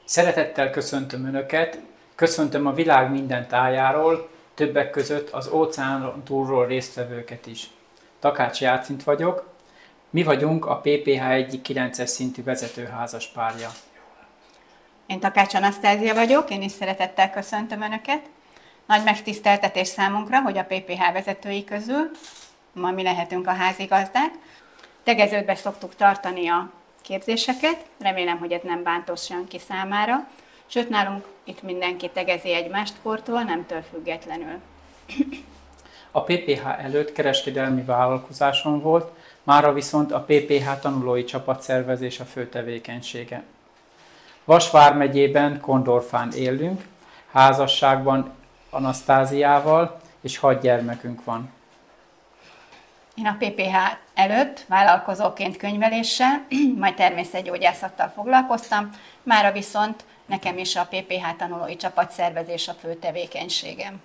Szeretettel köszöntöm Önöket, köszöntöm a világ minden tájáról, többek között az óceánon túlról résztvevőket is. Takács Jácint vagyok, mi vagyunk a PPH egyik 9-es szintű vezetőházas párja. Én Takács Anasztázia vagyok, én is szeretettel köszöntöm Önöket. Nagy megtiszteltetés számunkra, hogy a PPH vezetői közül ma mi lehetünk a házigazdák. Tegeződbe szoktuk tartani a képzéseket, remélem, hogy ez nem bántó senki számára, sőt nálunk itt mindenki tegezi egymást kortól, nemtől függetlenül. A PPH előtt kereskedelmi vállalkozáson volt, mára viszont a PPH tanulói csapatszervezés a fő tevékenysége. Vas vármegyében, Kondorfán élünk, házasságban Anasztáziával, és 6 gyermekünk van. Én a PPH előtt vállalkozóként könyveléssel, majd természetgyógyászattal foglalkoztam, mára viszont nekem is a PPH tanulói csapatszervezés a fő tevékenységem.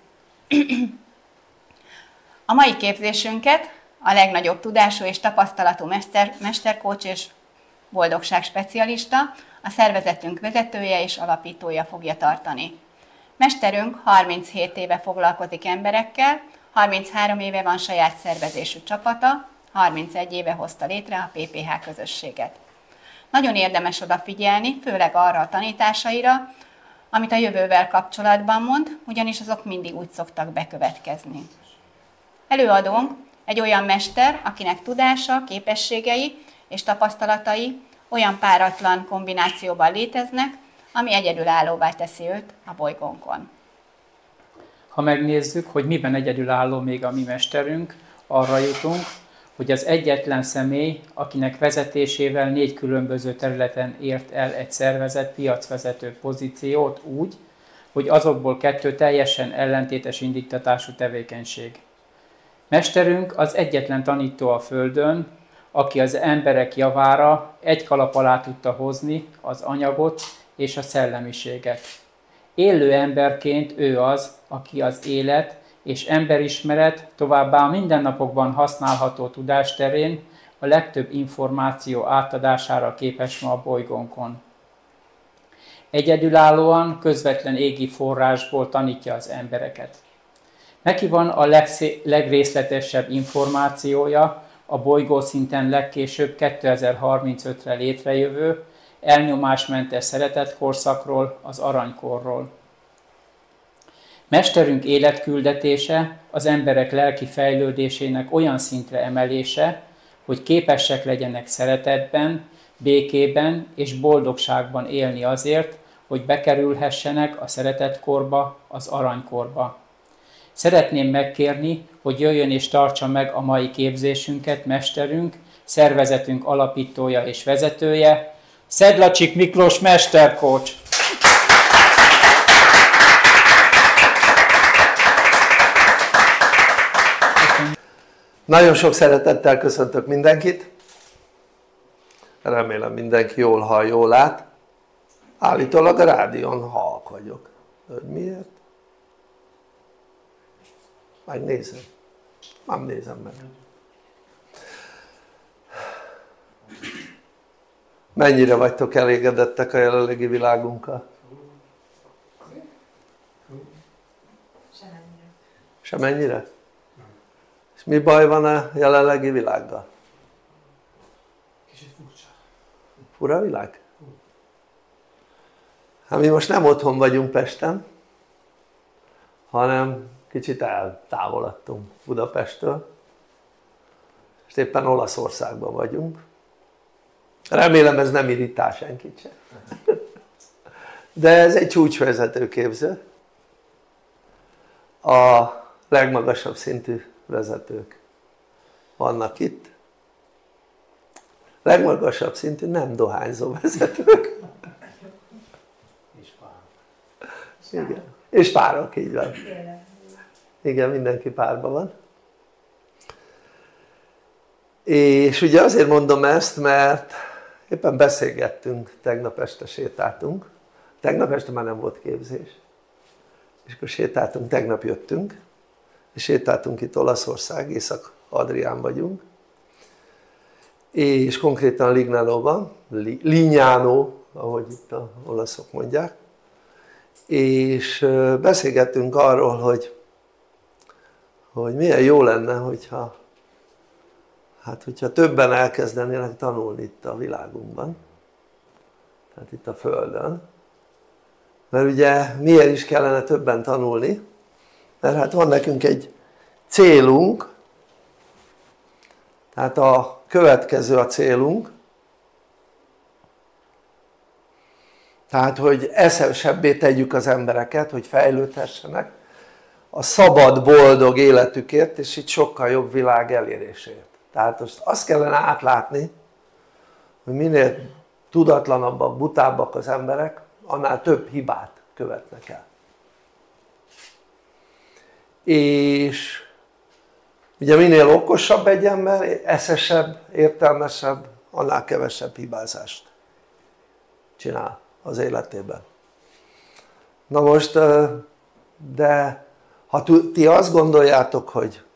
A mai képzésünket a legnagyobb tudású és tapasztalatú mesterkócs és boldogság specialista, a szervezetünk vezetője és alapítója fogja tartani. Mesterünk 37 éve foglalkozik emberekkel, 33 éve van saját szervezésű csapata, 31 éve hozta létre a PPH közösséget. Nagyon érdemes odafigyelni, főleg arra a tanításaira, amit a jövővel kapcsolatban mond, ugyanis azok mindig úgy szoktak bekövetkezni. Előadónk egy olyan mester, akinek tudása, képességei és tapasztalatai olyan páratlan kombinációban léteznek, ami egyedülállóvá teszi őt a bolygónkon. Ha megnézzük, hogy miben egyedülálló még a mi mesterünk, arra jutunk, hogy az egyetlen személy, akinek vezetésével 4 különböző területen ért el egy szervezet piacvezető pozíciót úgy, hogy azokból 2 teljesen ellentétes indítatású tevékenység. Mesterünk az egyetlen tanító a Földön, aki az emberek javára egy kalap alá tudta hozni az anyagot és a szellemiséget. Élő emberként ő az, aki az élet és emberismeret, továbbá mindennapokban használható tudás terén a legtöbb információ átadására képes ma a bolygónkon. Egyedülállóan, közvetlen égi forrásból tanítja az embereket. Neki van a legrészletesebb információja a bolygószinten legkésőbb 2035-re létrejövő elnyomásmentes szeretetkorszakról, az aranykorról. Mesterünk életküldetése az emberek lelki fejlődésének olyan szintre emelése, hogy képesek legyenek szeretetben, békében és boldogságban élni azért, hogy bekerülhessenek a szeretetkorba, az aranykorba. Szeretném megkérni, hogy jöjjön és tartsa meg a mai képzésünket mesterünk, szervezetünk alapítója és vezetője, Szedlacsik Miklós mesterkócs. Nagyon sok szeretettel köszöntök mindenkit. Remélem mindenki jól hall, jól lát. Állítólag a rádión halk vagyok. De hogy miért? Megnézem. Nem nézem meg. Mennyire vagytok elégedettek a jelenlegi világunkkal? Semennyire. Semennyire? És mi baj van a jelenlegi világgal? Kicsit furcsa. Fura világ? Hát mi most nem otthon vagyunk Pesten, hanem kicsit eltávolodtunk Budapesttől, és éppen Olaszországban vagyunk. Remélem ez nem irritál senkit sem. De ez egy csúcsvezető képző. A legmagasabb szintű vezetők vannak itt. Legmagasabb szintű nem dohányzó vezetők. És pár. Igen. És párok, így van. Igen, mindenki párban van. És ugye azért mondom ezt, mert éppen beszélgettünk, tegnap este sétáltunk. Tegnap este már nem volt képzés. És akkor sétáltunk, tegnap jöttünk. És sétáltunk itt Olaszország, Észak-Adrián vagyunk. És konkrétan Lignánóban, Lignano ahogy itt az olaszok mondják, és beszélgettünk arról, hogy milyen jó lenne, hogyha többen elkezdenének tanulni itt a világunkban, tehát itt a Földön, mert ugye miért is kellene többen tanulni? Mert hát van nekünk egy célunk, tehát a következő a célunk, tehát hogy eszesebbé tegyük az embereket, hogy fejlődhessenek a szabad, boldog életükért, és itt sokkal jobb világ eléréséért. Tehát most azt kellene átlátni, hogy minél tudatlanabbak, butábbak az emberek, annál több hibát követnek el. És ugye minél okosabb egy ember, eszesebb, értelmesebb, annál kevesebb hibázást csinál az életében. Na most, de ha ti azt gondoljátok,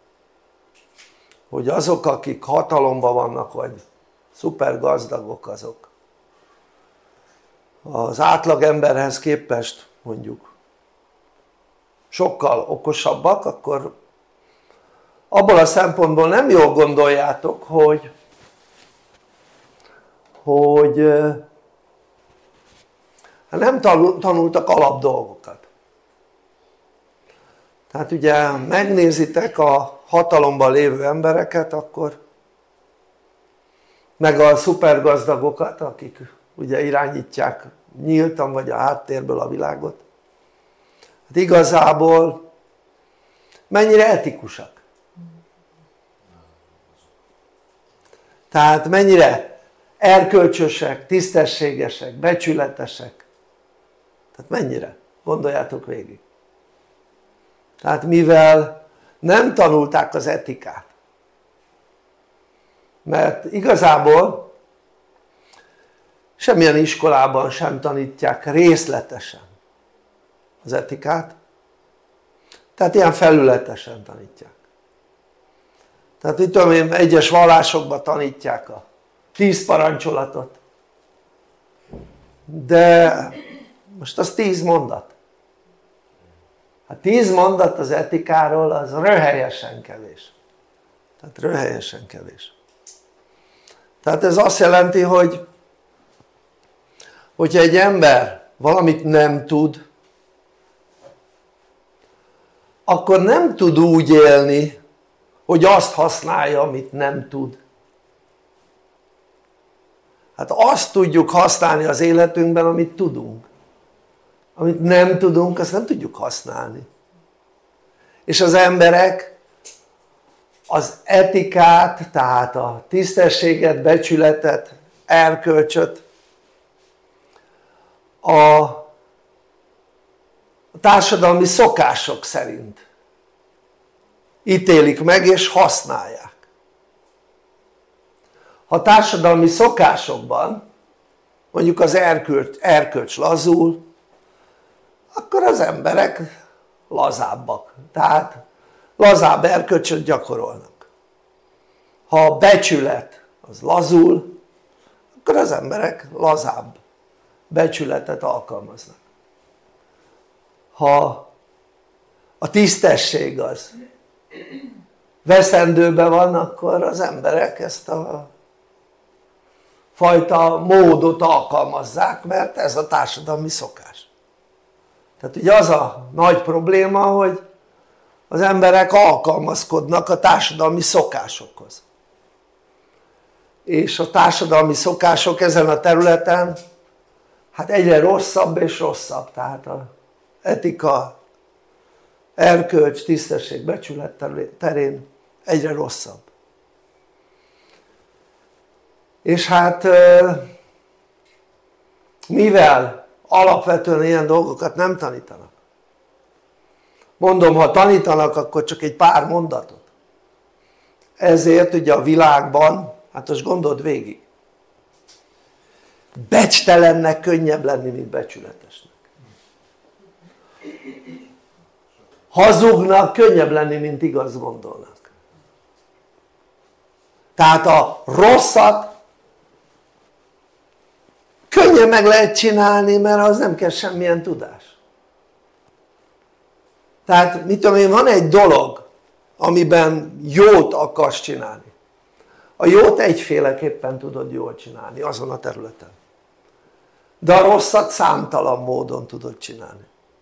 hogy azok, akik hatalomban vannak, vagy szuper gazdagok, azok az átlag emberhez képest mondjuk sokkal okosabbak, akkor abból a szempontból nem jól gondoljátok, hogy nem tanultak alapdolgokat. Tehát ugye megnézitek a hatalomban lévő embereket, akkor meg a szupergazdagokat, akik ugye irányítják nyíltan vagy a háttérből a világot, hát igazából mennyire etikusak, tehát mennyire erkölcsösek, tisztességesek, becsületesek, tehát mennyire, gondoljátok végig. Tehát mivel nem tanulták az etikát, mert igazából semmilyen iskolában sem tanítják részletesen az etikát, tehát ilyen felületesen tanítják. Tehát itt tudom én, egyes vallásokban tanítják a 10 parancsolatot, de most az 10 mondat. Hát 10 mondat az etikáról az röhelyesen kevés. Tehát röhelyesen kevés. Tehát ez azt jelenti, hogy hogyha egy ember valamit nem tud, akkor nem tud úgy élni, hogy azt használja, amit nem tud. Hát azt tudjuk használni az életünkben, amit tudunk. Amit nem tudunk, azt nem tudjuk használni. És az emberek az etikát, tehát a tisztességet, becsületet, erkölcsöt a társadalmi szokások szerint ítélik meg és használják. Ha a társadalmi szokásokban mondjuk az erkölcs lazul, akkor az emberek lazábbak, tehát lazább erkölcsöt gyakorolnak. Ha a becsület az lazul, akkor az emberek lazább becsületet alkalmaznak. Ha a tisztesség az veszendőben van, akkor az emberek ezt a fajta módot alkalmazzák, mert ez a társadalmi szokás. Tehát ugye az a nagy probléma, hogy az emberek alkalmazkodnak a társadalmi szokásokhoz. És a társadalmi szokások ezen a területen hát egyre rosszabb és rosszabb, tehát az etika, erkölcs, tisztesség, becsület terén egyre rosszabb. És hát mivel alapvetően ilyen dolgokat nem tanítanak, mondom, ha tanítanak, akkor csak egy pár mondatot, ezért ugye a világban, hát most gondold végig, becstelennek könnyebb lenni, mint becsületesnek, hazugnak könnyebb lenni, mint igaz gondolnak. Tehát a rosszat könnyen meg lehet csinálni, mert az nem kell semmilyen tudás. Tehát mit tudom én, van egy dolog amiben jót akarsz csinálni. A jót egyféleképpen tudod jól csinálni azon a területen, de a rosszat számtalan módon tudod csinálni.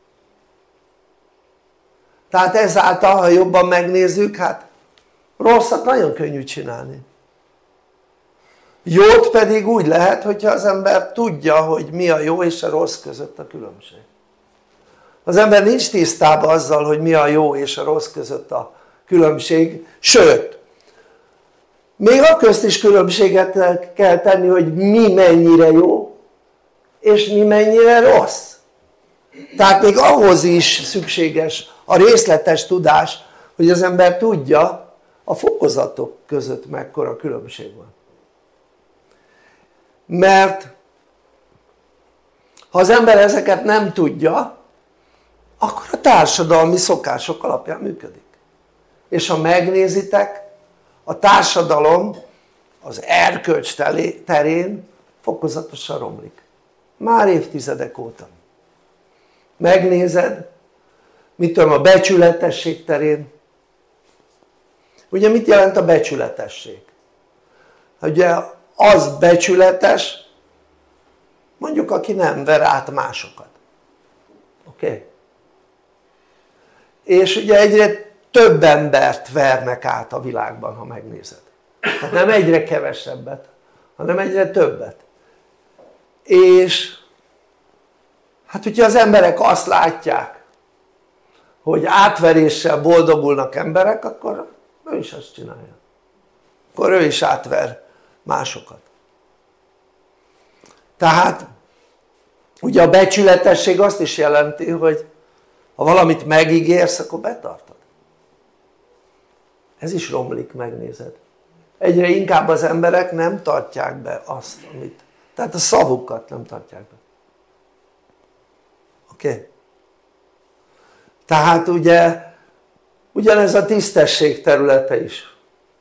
Tehát ezáltal, ha jobban megnézzük, hát rosszat nagyon könnyű csinálni, jót pedig úgy lehet, hogyha az ember tudja, hogy mi a jó és a rossz között a különbség. Az ember nincs tisztában azzal, hogy mi a jó és a rossz között a különbség, sőt még a közt is különbséget kell tenni, hogy mi mennyire jó és mi mennyire rossz. Tehát még ahhoz is szükséges a részletes tudás, hogy az ember tudja a fokozatok között mekkora különbség van. Mert ha az ember ezeket nem tudja, akkor a társadalmi szokások alapján működik. És ha megnézitek, a társadalom az erkölcs terén fokozatosan romlik. Már évtizedek óta. Megnézed, mit tudom, a becsületesség terén. Ugye mit jelent a becsületesség? Ugye az becsületes, mondjuk aki nem ver át másokat. Oké? És ugye egyre több embert vernek át a világban, ha megnézed. Hát nem egyre kevesebbet, hanem egyre többet. És hát hogyha az emberek azt látják, hogy átveréssel boldogulnak emberek, akkor ő is azt csinálja. Akkor ő is átver másokat. Tehát ugye a becsületesség azt is jelenti, hogy ha valamit megígérsz, akkor betartod. Ez is romlik, megnézed. Egyre inkább az emberek nem tartják be azt, amit, tehát a szavukat nem tartják be. Oké? Tehát ugye ugyanez a tisztesség területe is.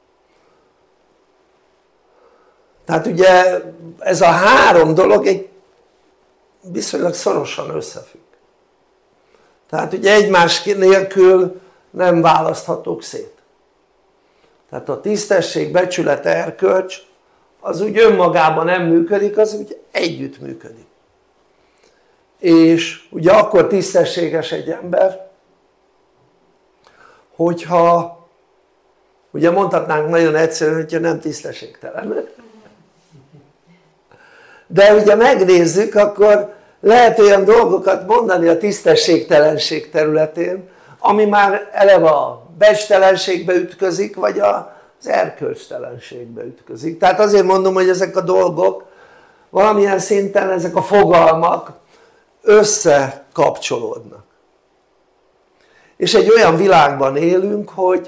Tehát ugye ez a három dolog egy viszonylag szorosan összefügg. Tehát ugye egymás nélkül nem választhatók szét. Tehát a tisztesség, becsület, erkölcs az úgy önmagában nem működik, az úgy együtt működik. És ugye akkor tisztességes egy ember, hogyha ugye mondhatnánk nagyon egyszerűen, hogyha nem tisztességtelen, de ugye megnézzük, akkor lehet olyan dolgokat mondani a tisztességtelenség területén, ami már eleve a becstelenségbe ütközik, vagy az erkölcstelenségbe ütközik. Tehát azért mondom, hogy ezek a dolgok valamilyen szinten, ezek a fogalmak összekapcsolódnak. És egy olyan világban élünk, hogy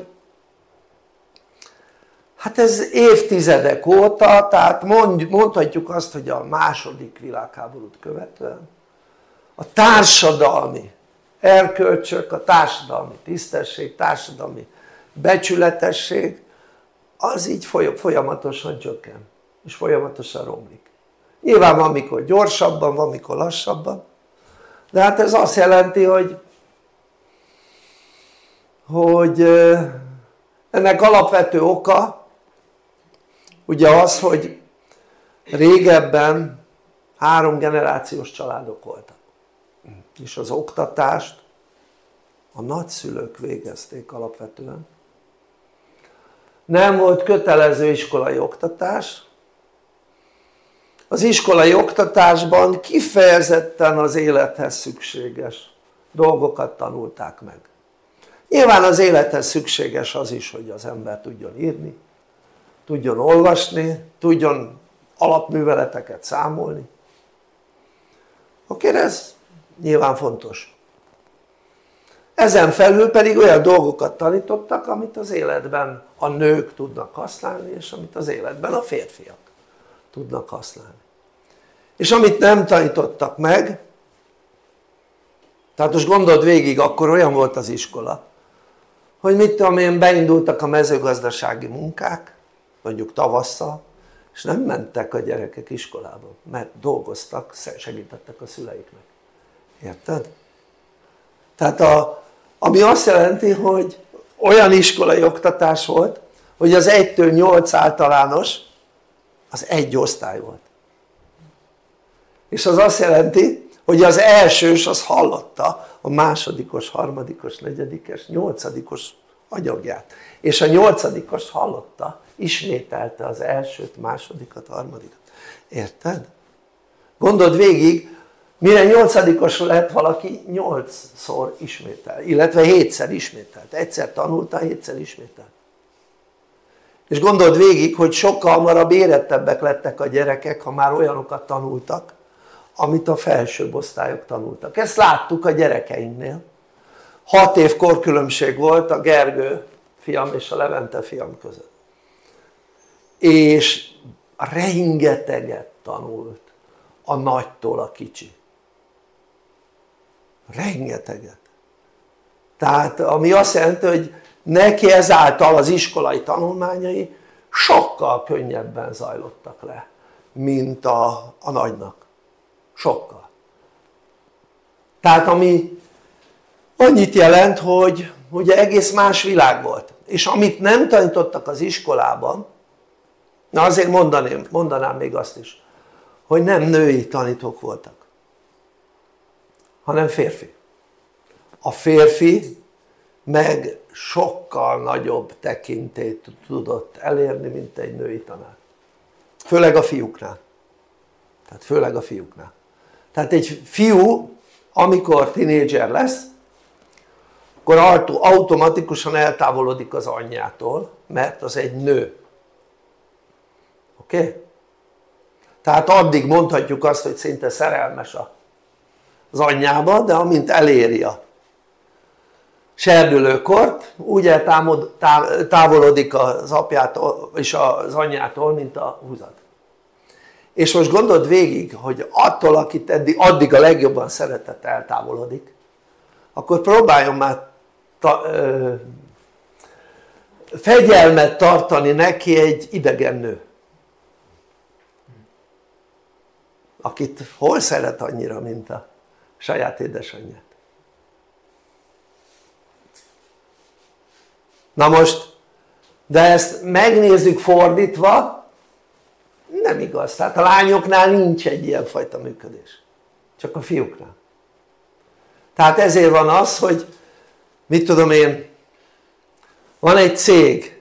hát ez évtizedek óta, tehát mondhatjuk azt, hogy a második világháborút követően a társadalmi erkölcsök, a társadalmi tisztesség, társadalmi becsületesség az így folyamatosan csökken és folyamatosan romlik. Nyilván van mikor gyorsabban, van mikor lassabban, de hát ez azt jelenti, hogy ennek alapvető oka ugye az, hogy régebben 3 generációs családok voltak, és az oktatást a nagyszülők végezték alapvetően. Nem volt kötelező iskolai oktatás, az iskolai oktatásban kifejezetten az élethez szükséges dolgokat tanulták meg. Nyilván az élethez szükséges az is, hogy az ember tudjon írni, tudjon olvasni, tudjon alapműveleteket számolni. Oké, ez nyilván fontos. Ezen felül pedig olyan dolgokat tanítottak, amit az életben a nők tudnak használni, és amit az életben a férfiak tudnak használni. És amit nem tanítottak meg, tehát most gondold végig, akkor olyan volt az iskola, hogy mit tudom én, beindultak a mezőgazdasági munkák, mondjuk tavasszal, és nem mentek a gyerekek iskolába, mert dolgoztak, segítettek a szüleiknek. Érted? Tehát ami azt jelenti, hogy olyan iskolai oktatás volt, hogy az 1-től 8 általános az egy osztály volt. És az azt jelenti, hogy az elsős az hallotta a másodikos, harmadikos, negyedikes, nyolcadikos anyagját. És a nyolcadikos hallotta, ismételte az elsőt, másodikat, harmadikat. Érted? Gondold végig, mire nyolcadikos lett valaki, 8-szor ismétel, illetve 7-szer ismételt. Egyszer tanulta, 7-szer ismételt. És gondold végig, hogy sokkal hamarabb érettebbek lettek a gyerekek, ha már olyanokat tanultak, amit a felsőbb osztályok tanultak. Ezt láttuk a gyerekeinknél. 6 év korkülönbség volt a Gergő fiam és a Levente fiam között. És rengeteget tanult a nagytól a kicsi. Rengeteget. Tehát ami azt jelenti, hogy neki ezáltal az iskolai tanulmányai sokkal könnyebben zajlottak le, mint a nagynak. Sokkal. Tehát ami annyit jelent, hogy ugye egész más világ volt. És amit nem tanítottak az iskolában, na azért mondanám még azt is, hogy nem női tanítók voltak, hanem férfi. A férfi meg sokkal nagyobb tekintélyt tudott elérni, mint egy női tanár. Főleg a fiúknál. Tehát főleg a fiúknál. Tehát egy fiú, amikor tinédzser lesz, akkor automatikusan eltávolodik az anyjától, mert az egy nő. Oké? Tehát addig mondhatjuk azt, hogy szinte szerelmes az anyjába, de amint eléri a serdülőkort, úgy eltávolodik az apjától és az anyjától, mint a húzat. És most gondold végig, hogy attól, akit addig a legjobban szeretett, eltávolodik, akkor próbáljon már fegyelmet tartani neki egy idegen nő, akit hol szeret annyira, mint a saját édesanyját. Na most, de ezt megnézzük fordítva, nem igaz. Tehát a lányoknál nincs egy ilyen fajta működés, csak a fiúknál. Tehát ezért van az, hogy mit tudom én, van egy cég,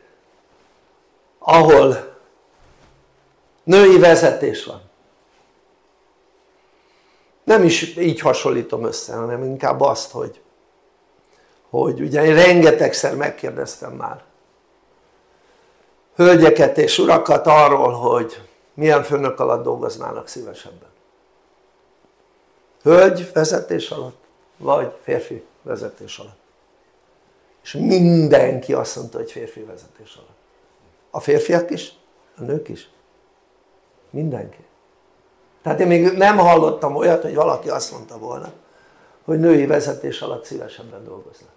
ahol női vezetés van. Nem is így hasonlítom össze, hanem inkább azt, hogy ugye én rengetegszer megkérdeztem már hölgyeket és urakat arról, hogy milyen főnök alatt dolgoznának szívesebben. Hölgy vezetés alatt, vagy férfi vezetés alatt. És mindenki azt mondta, hogy férfi vezetés alatt. A férfiak is, a nők is. Mindenki. Tehát én még nem hallottam olyat, hogy valaki azt mondta volna, hogy női vezetés alatt szívesebben dolgoznak.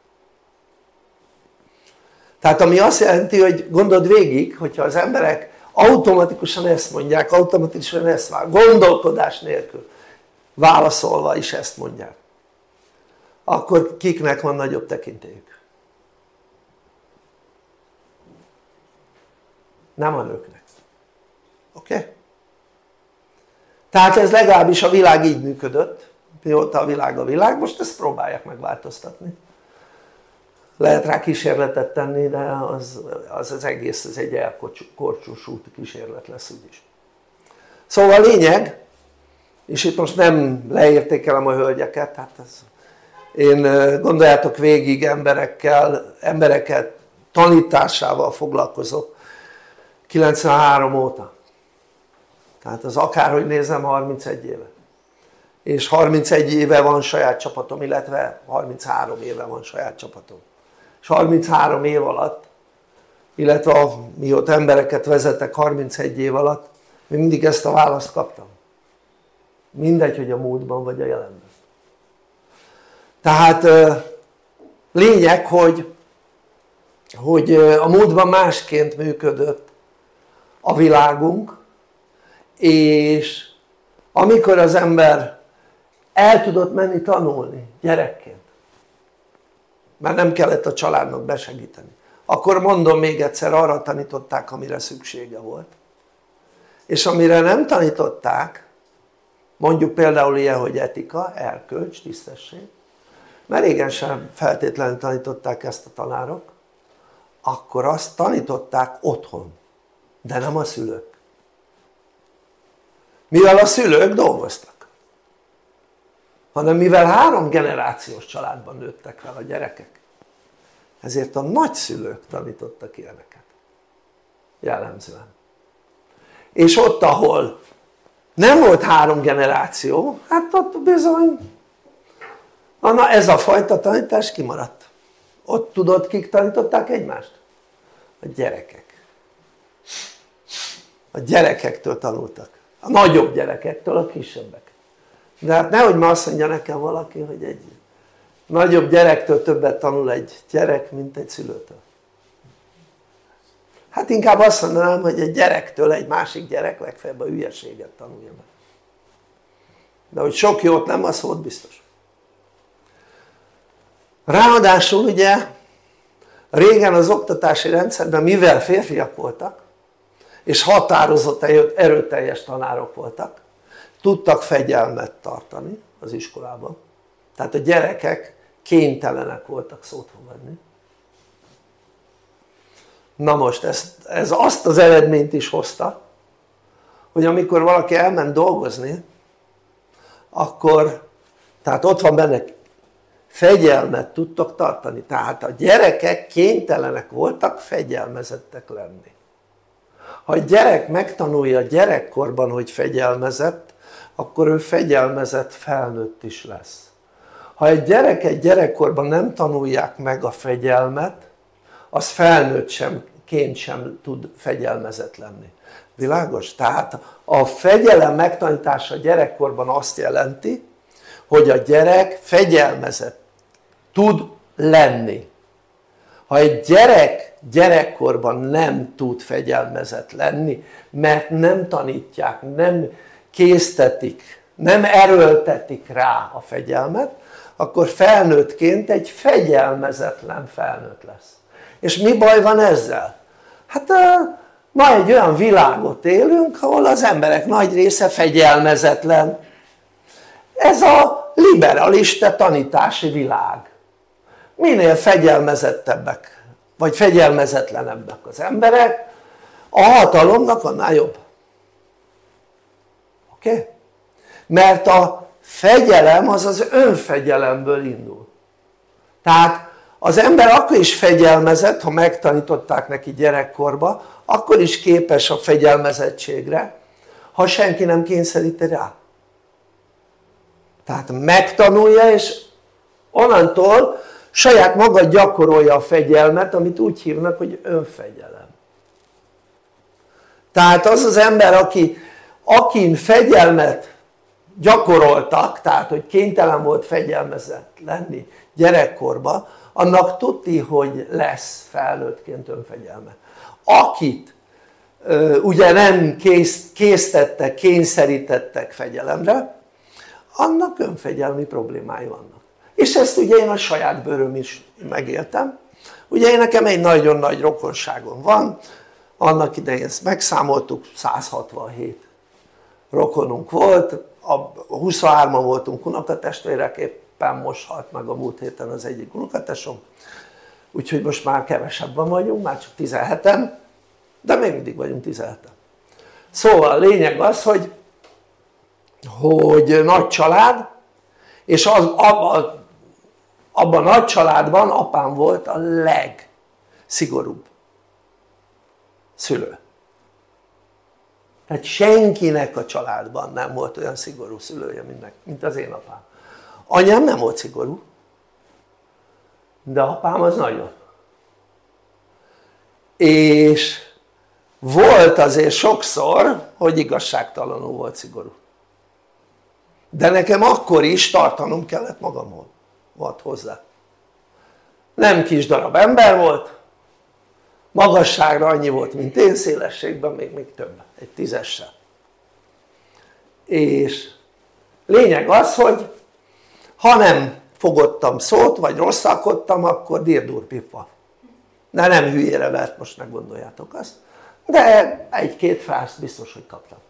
Tehát ami azt jelenti, hogy gondold végig, hogyha az emberek automatikusan ezt mondják, automatikusan ezt gondolkodás nélkül válaszolva is ezt mondják, akkor kiknek van nagyobb tekintélyük? Nem a nőknek. Oké? Tehát ez legalábbis a világ így működött, mióta a világ, most ezt próbálják megváltoztatni. Lehet rá kísérletet tenni, de az egész ez egy elkorcsúsult kísérlet lesz úgyis. Szóval a lényeg, és itt most nem leértékelem a hölgyeket, hát én gondoljátok végig embereket tanításával foglalkozok 93 óta. Tehát az akárhogy nézem 31 éve. És 31 éve van saját csapatom, illetve 33 éve van saját csapatom. És 33 év alatt, illetve mióta embereket vezetek 31 év alatt, még mindig ezt a választ kaptam. Mindegy, hogy a múltban vagy a jelenben. Tehát lényeg, hogy a múltban másként működött a világunk, És amikor az ember el tudott menni tanulni gyerekként, mert nem kellett a családnak besegíteni, akkor mondom még egyszer, arra tanították, amire szüksége volt, és amire nem tanították, mondjuk például ilyen, hogy etika, erkölcs, tisztesség, mert régen sem feltétlenül tanították ezt a tanárok, akkor azt tanították otthon, de nem a szülők, mivel a szülők dolgoztak, hanem mivel 3 generációs családban nőttek fel a gyerekek, ezért a nagyszülők tanítottak ilyeneket jellemzően. És ott, ahol nem volt 3 generáció, hát ott bizony na ez a fajta tanítás kimaradt. Ott tudod, kik tanították egymást? A gyerekek. A gyerekektől tanultak, a nagyobb gyerekektől a kisebbek. De hát nehogy már azt mondja nekem valaki, hogy egy nagyobb gyerektől többet tanul egy gyerek, mint egy szülőtől. Hát inkább azt mondanám, hogy egy gyerektől egy másik gyerek legfeljebb a hülyeséget tanulja meg. De hogy sok jót nem, az volt biztos. Ráadásul ugye régen az oktatási rendszerben, mivel férfiak voltak és határozott erőteljes tanárok voltak, tudtak fegyelmet tartani az iskolában, tehát a gyerekek kénytelenek voltak szót fogadni. Na most ez azt az eredményt is hozta, hogy amikor valaki elment dolgozni, akkor tehát ott van benne, fegyelmet tudtak tartani, tehát a gyerekek kénytelenek voltak fegyelmezettek lenni. Ha egy gyerek megtanulja gyerekkorban, hogy fegyelmezett, akkor ő fegyelmezett felnőtt is lesz. Ha egy gyereket gyerekkorban nem tanulják meg a fegyelmet, az felnőttként sem tud fegyelmezett lenni. Világos? Tehát a fegyelem megtanítása gyerekkorban azt jelenti, hogy a gyerek fegyelmezett tud lenni. Ha egy gyerek gyerekkorban nem tud fegyelmezett lenni, mert nem tanítják, nem késztetik, nem erőltetik rá a fegyelmet, akkor felnőttként egy fegyelmezetlen felnőtt lesz. És mi baj van ezzel? Hát ma egy olyan világot élünk, ahol az emberek nagy része fegyelmezetlen. Ez a liberalista tanítási világ. Minél fegyelmezettebbek vagy fegyelmezetlenebbek az emberek, a hatalomnak annál jobb. Oké? Okay? Mert a fegyelem az az önfegyelemből indul. Tehát az ember akkor is fegyelmezett, ha megtanították neki gyerekkorba, akkor is képes a fegyelmezettségre, ha senki nem kényszeríti rá. Tehát megtanulja, és onnantól saját maga gyakorolja a fegyelmet, amit úgy hívnak, hogy önfegyelem. Tehát az az ember, akin fegyelmet gyakoroltak, tehát hogy kénytelen volt fegyelmezett lenni gyerekkorban, annak tudti, hogy lesz felnőttként önfegyelme. Akit ugye nem késztettek, kényszerítettek fegyelemre, annak önfegyelmi problémái vannak. És ezt ugye én a saját bőröm is megéltem. Ugye nekem egy nagyon nagy rokonságom van, annak idején ezt megszámoltuk, 167 rokonunk volt, 23-an voltunk unokatestvérek, éppen most halt meg a múlt héten az egyik unokatesom, úgyhogy most már kevesebben vagyunk, már csak 17-en, de még mindig vagyunk 17-en. Szóval a lényeg az, hogy nagy család, és abban a nagy családban apám volt a legszigorúbb szülő. Tehát senkinek a családban nem volt olyan szigorú szülője, mint az én apám. Anyám nem volt szigorú, de apám az nagyon. És volt azért sokszor, hogy igazságtalanul volt szigorú. De nekem akkor is tartanom kellett magamhoz hozzá. Nem kis darab ember volt, magasságra annyi volt, mint én, szélességben még több, egy 10-essel. És lényeg az, hogy ha nem fogottam szót vagy rosszalkodtam, akkor dirdur-pipa, de nem hülyére vert, most ne gondoljátok azt, de egy-két frászt biztos hogy kaptam.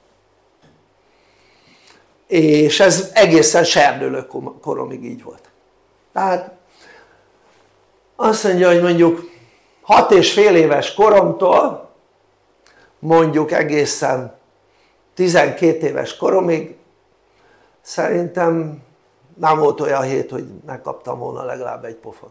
És ez egészen serdülő koromig így volt. Tehát azt mondja, hogy mondjuk 6,5 éves koromtól mondjuk egészen 12 éves koromig szerintem nem volt olyan hét, hogy ne kaptam volna legalább egy pofont.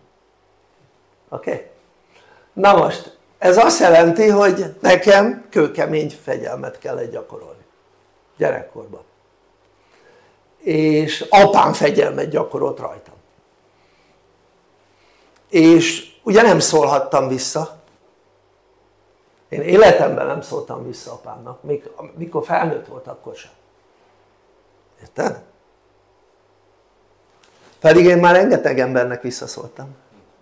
Oké? Na most ez azt jelenti, hogy nekem kőkemény fegyelmet kellett gyakorolni gyerekkorban, és apám fegyelmet gyakorolt rajtam, és ugye nem szólhattam vissza. Én életemben nem szóltam vissza apámnak, mikor felnőtt volt akkor sem, érted? Pedig én már rengeteg embernek visszaszóltam,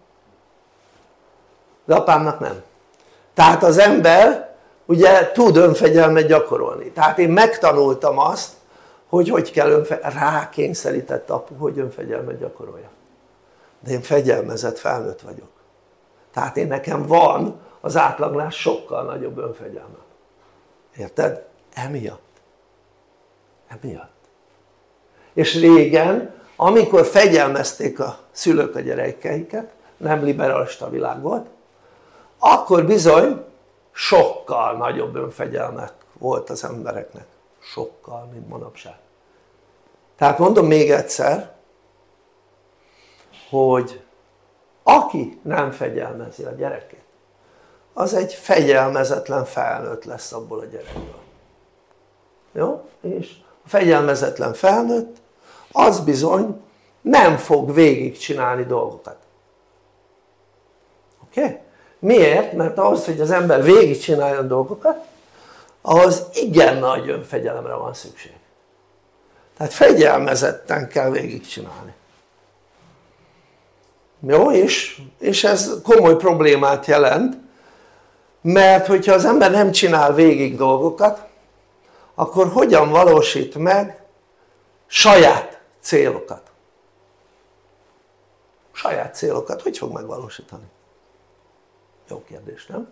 de apámnak nem. Tehát az ember ugye tud önfegyelmet gyakorolni, tehát én megtanultam azt, hogy kell rákényszerített apu, hogy önfegyelmet gyakorolja, de én fegyelmezett felnőtt vagyok, tehát nekem van az átlagnál sokkal nagyobb önfegyelmem, érted? Emiatt. És régen, amikor fegyelmezték a szülők a gyerekeiket, nem liberalista világ volt, akkor bizony sokkal nagyobb önfegyelmet volt az embereknek, sokkal, mint manapság. Tehát mondom még egyszer, hogy aki nem fegyelmezi a gyerekét, az egy fegyelmezetlen felnőtt lesz abból a gyerekből. Jó? És a fegyelmezetlen felnőtt az bizony nem fog végigcsinálni dolgokat. Oké? Miért? Mert ahhoz, hogy az ember végigcsináljon dolgokat, ahhoz igen nagy önfegyelemre van szükség. Tehát fegyelmezetten kell végigcsinálni. Jó? És ez komoly problémát jelent, mert hogyha az ember nem csinál végig dolgokat, akkor hogyan valósít meg saját célokat? Saját célokat hogy fog megvalósítani? Jó kérdés, nem?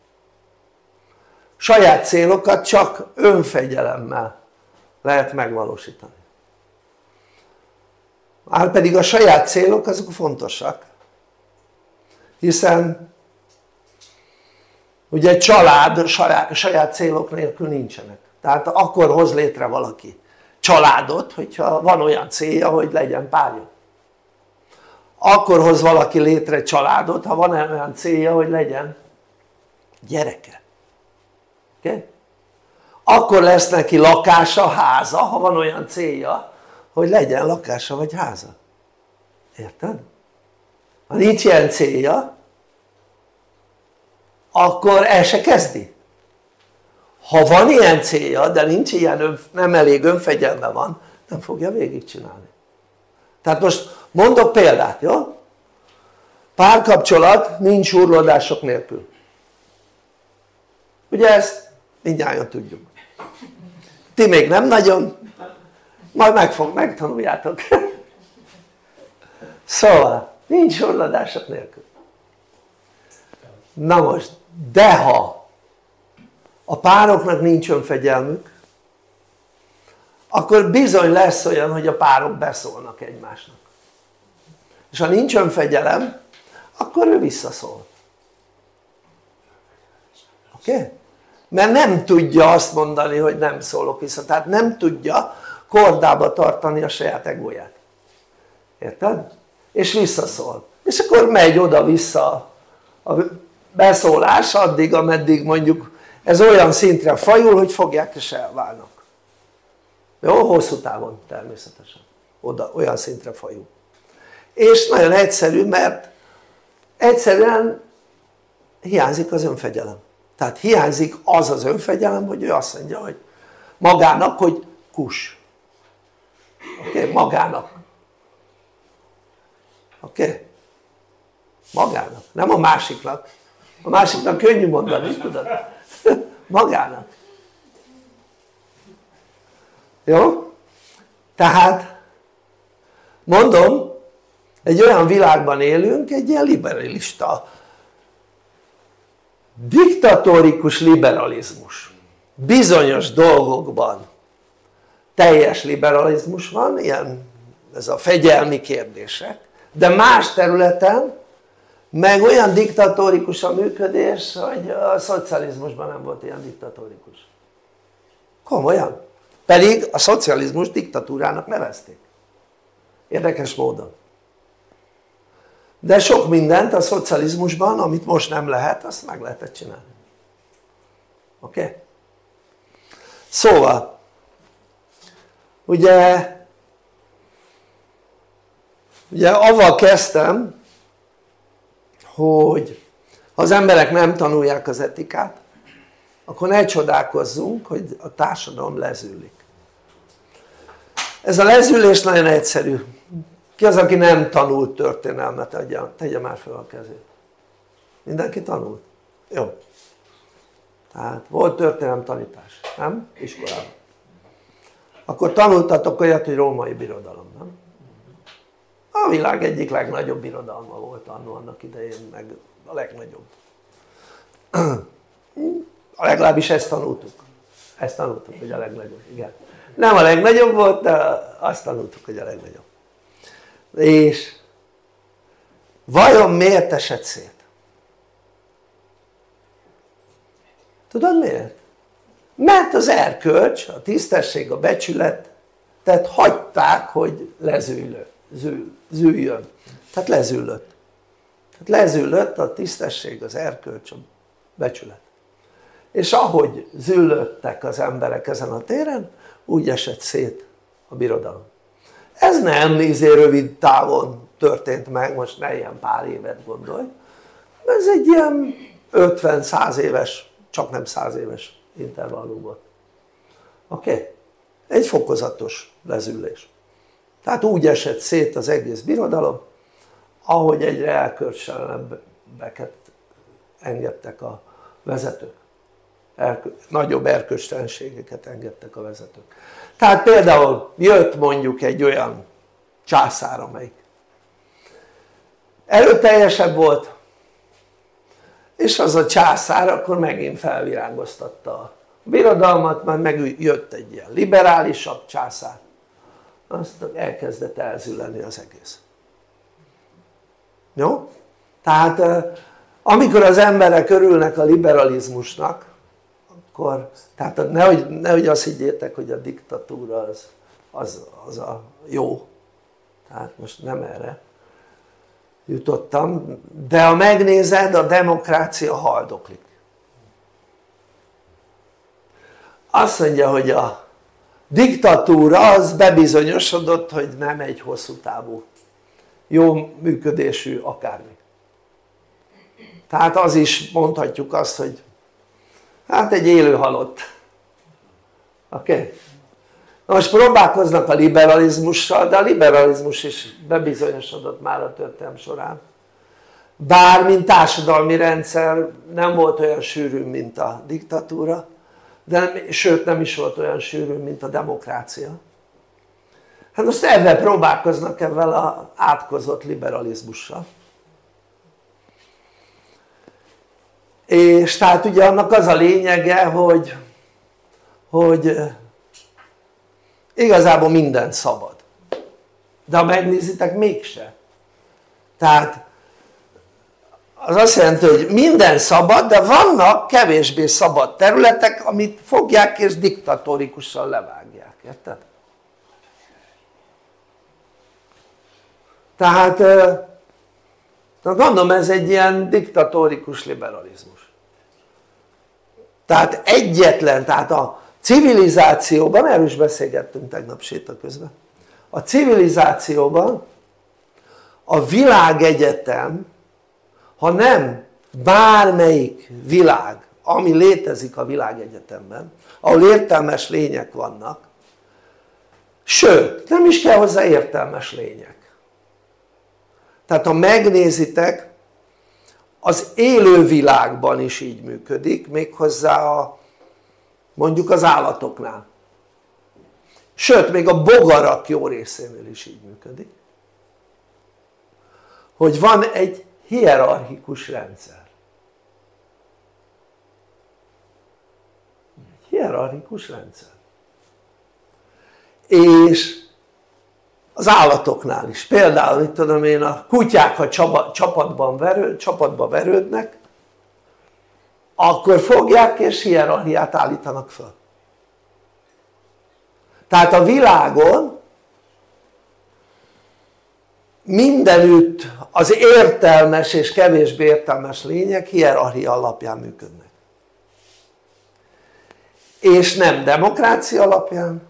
Saját célokat csak önfegyelemmel lehet megvalósítani. Márpedig a saját célok azok fontosak, hiszen ugye egy család saját célok nélkül nincsenek, tehát akkor hoz létre valaki családot, hogyha van olyan célja, hogy legyen párja. Akkor hoz valaki létre családot, ha van olyan célja, hogy legyen gyereke. Okay? Akkor lesz neki lakása, háza, ha van olyan célja, hogy legyen lakása vagy háza. Érted? Ha nincs ilyen célja, akkor el se kezdi. Ha van ilyen célja, de nincs ilyen, nem elég önfegyelme van, nem fogja végigcsinálni. Tehát most mondok példát, jó? Párkapcsolat nincs urlódások nélkül. Ugye ezt mindnyájan tudjuk. Ti még nem nagyon, majd megtanuljátok. Szóval nincs urlódások nélkül. Na most, de ha a pároknak nincs önfegyelmük, akkor bizony lesz olyan, hogy a párok beszólnak egymásnak. És ha nincs önfegyelem, akkor ő visszaszól. Oké? Okay? Mert nem tudja azt mondani, hogy nem szólok vissza, tehát nem tudja kordába tartani a saját egóját. Érted? És visszaszól. És akkor megy oda-vissza a beszólás addig, ameddig mondjuk ez olyan szintre fajul, hogy fogják és elválnak. Jó? Hosszú távon természetesen. Oda, olyan szintre fajul. És nagyon egyszerű, mert egyszerűen hiányzik az önfegyelem. Tehát hiányzik az az önfegyelem, hogy ő azt mondja, hogy magának, hogy kus. Oké? Okay? Magának. Oké? Okay? Magának. Nem a másiknak. A másiknak könnyű mondani, tudod? Magának. Jó? Tehát mondom, egy olyan világban élünk, egy ilyen liberalista, diktatórikus liberalizmus. Bizonyos dolgokban teljes liberalizmus van, ilyen ez a fegyelmi kérdések, de más területen meg olyan diktatórikus a működés, hogy a szocializmusban nem volt ilyen diktatórikus. Komolyan. Pedig a szocializmus diktatúrának nevezték. Érdekes módon. De sok mindent a szocializmusban, amit most nem lehet, azt meg lehetett csinálni. Oké? Szóval, ugye avval kezdtem, hogy ha az emberek nem tanulják az etikát, akkor ne csodálkozzunk, hogy a társadalom lezűlik. Ez a lezűlés nagyon egyszerű. Ki az, aki nem tanult történelmet? Tegye már fel a kezét. Mindenki tanult? Jó. Tehát volt történelem tanítás, nem? Iskolában. Akkor tanultatok olyat, hogy római birodalom, nem? A világ egyik legnagyobb birodalma volt annak idején, meg a legnagyobb. Legalábbis ezt tanultuk. Ezt tanultuk, hogy a legnagyobb, igen. Nem a legnagyobb volt, de azt tanultuk, hogy a legnagyobb. És vajon miért esett szét? Tudod miért? Mert az erkölcs, a tisztesség, a becsületet hagyták, hogy zűljön. Tehát lezűlött. Tehát lezűlött a tisztesség, az erkölcs, a becsület. És ahogy zűlöttek az emberek ezen a téren, úgy esett szét a birodalom. Ez nem rövid távon történt meg, most ne ilyen pár évet gondolj, ez egy ilyen 50-100 éves, csak nem 100 éves intervallum volt. Oké? Egy fokozatos lezűlés. Tehát úgy esett szét az egész birodalom, ahogy egyre elkölcselenebbeket engedtek a vezetők. Nagyobb erkölcstelenségeket engedtek a vezetők. Tehát például jött mondjuk egy olyan császár, amelyik erőteljesebb volt, és az a császár akkor megint felvirágoztatta a birodalmat, majd megjött egy ilyen liberálisabb császár, azt elkezdett elzüleni az egész. Jó? Tehát amikor az emberek örülnek a liberalizmusnak, akkor, tehát nehogy azt higgyétek, hogy a diktatúra az a jó, tehát most nem erre jutottam, de ha megnézed, a demokrácia haldoklik. Azt mondja, hogy a diktatúra az bebizonyosodott, hogy nem egy hosszú távú, jó működésű akármi. Tehát az is mondhatjuk azt, hogy hát egy élő halott. Oké? Most próbálkoznak a liberalizmussal, de a liberalizmus is bebizonyosodott már a történelem során. Bár mint társadalmi rendszer nem volt olyan sűrű, mint a diktatúra, de sőt nem is volt olyan sűrű, mint a demokrácia. Hát most ebben próbálkoznak ezzel az átkozott liberalizmussal. És tehát ugye annak az a lényege, hogy igazából minden szabad, de ha megnézitek mégse. Tehát az azt jelenti, hogy minden szabad, de vannak kevésbé szabad területek, amit fogják és diktatórikusan levágják, érted? Tehát mondom, ez egy ilyen diktatórikus liberalizmus. Tehát tehát a civilizációban, erről is beszélgettünk tegnap séta közben, a civilizációban a világegyetem, ha nem bármelyik világ, ami létezik a világegyetemben, ahol értelmes lények vannak, sőt, nem is kell hozzá értelmes lények. Tehát ha megnézitek, az élő világban is így működik, méghozzá mondjuk az állatoknál. sőt még a bogarak jó részénél is így működik, hogy van egy hierarchikus rendszer. Hierarchikus rendszer. És az állatoknál is, például mit tudom én, a kutyák ha csapatba verődnek, akkor fogják és hierarchiát állítanak föl. Tehát a világon mindenütt az értelmes és kevésbé értelmes lények hierarchia alapján működnek. És nem demokrácia alapján,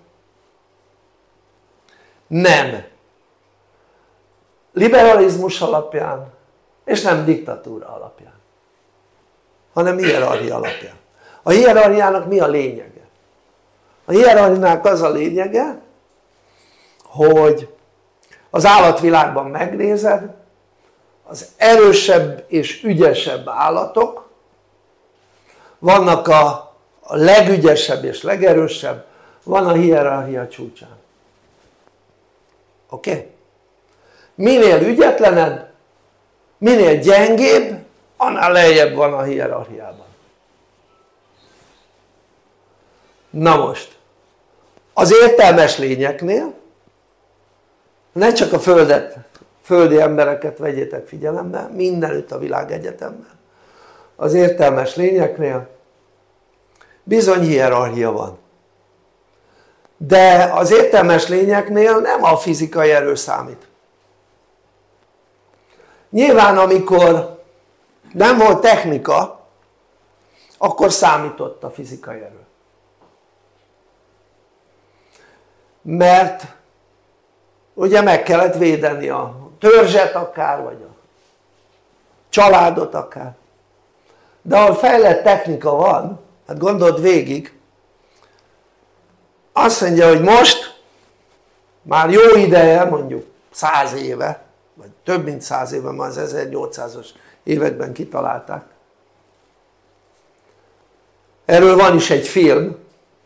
nem liberalizmus alapján, és nem diktatúra alapján, hanem hierarchia alapján. A hierarchiának mi a lényege? A hierarchiának az a lényege, hogy az állatvilágban megnézed, az erősebb és ügyesebb állatok, vannak a legügyesebb és legerősebb, van a hierarchia csúcsán. Oké? Minél ügyetlenebb, minél gyengébb, annál lejjebb van a hierarchiában. Na most, az értelmes lényeknél, ne csak a földi embereket vegyétek figyelembe, mindenütt a világegyetemben, az értelmes lényeknél bizony hierarchia van. De az értelmes lényeknél nem a fizikai erő számít. Nyilván amikor nem volt technika, akkor számított a fizikai erő. Mert ugye meg kellett védeni a törzset akár, vagy a családot akár. De ahol fejlett technika van, hát gondold végig, azt mondja, hogy most már jó ideje, mondjuk 100 éve, vagy több mint 100 éve, már az 1800-as években kitalálták. Erről van is egy film,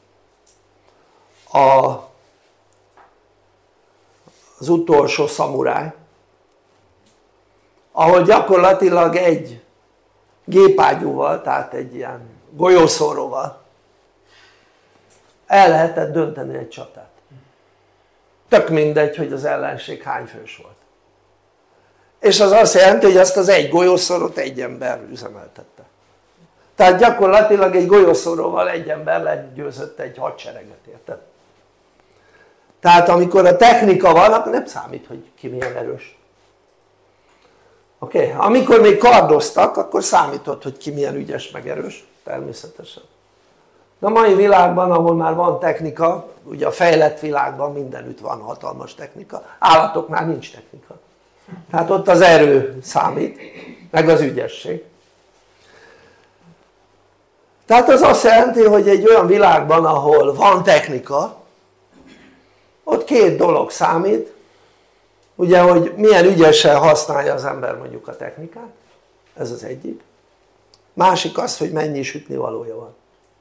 az utolsó szamuráj, ahol gyakorlatilag egy gépágyúval, tehát egy ilyen golyószóróval el lehetett dönteni egy csatát. Tök mindegy, hogy az ellenség hány fős volt. És az azt jelenti, hogy azt az egy golyószórót egy ember üzemeltette. Tehát gyakorlatilag egy golyószóróval egy ember legyőzött egy hadsereget, érted? Tehát amikor a technika van, akkor nem számít, hogy ki milyen erős. Oké? Amikor még kardoztak, akkor számított, hogy ki milyen ügyes meg erős, természetesen. De a mai világban, ahol már van technika, ugye a fejlett világban mindenütt van hatalmas technika, állatoknál nincs technika. Tehát ott az erő számít, meg az ügyesség. Tehát az azt jelenti, hogy egy olyan világban, ahol van technika, ott két dolog számít, ugye, hogy milyen ügyesen használja az ember mondjuk a technikát, ez az egyik. Másik az, hogy mennyi sütnivalója van.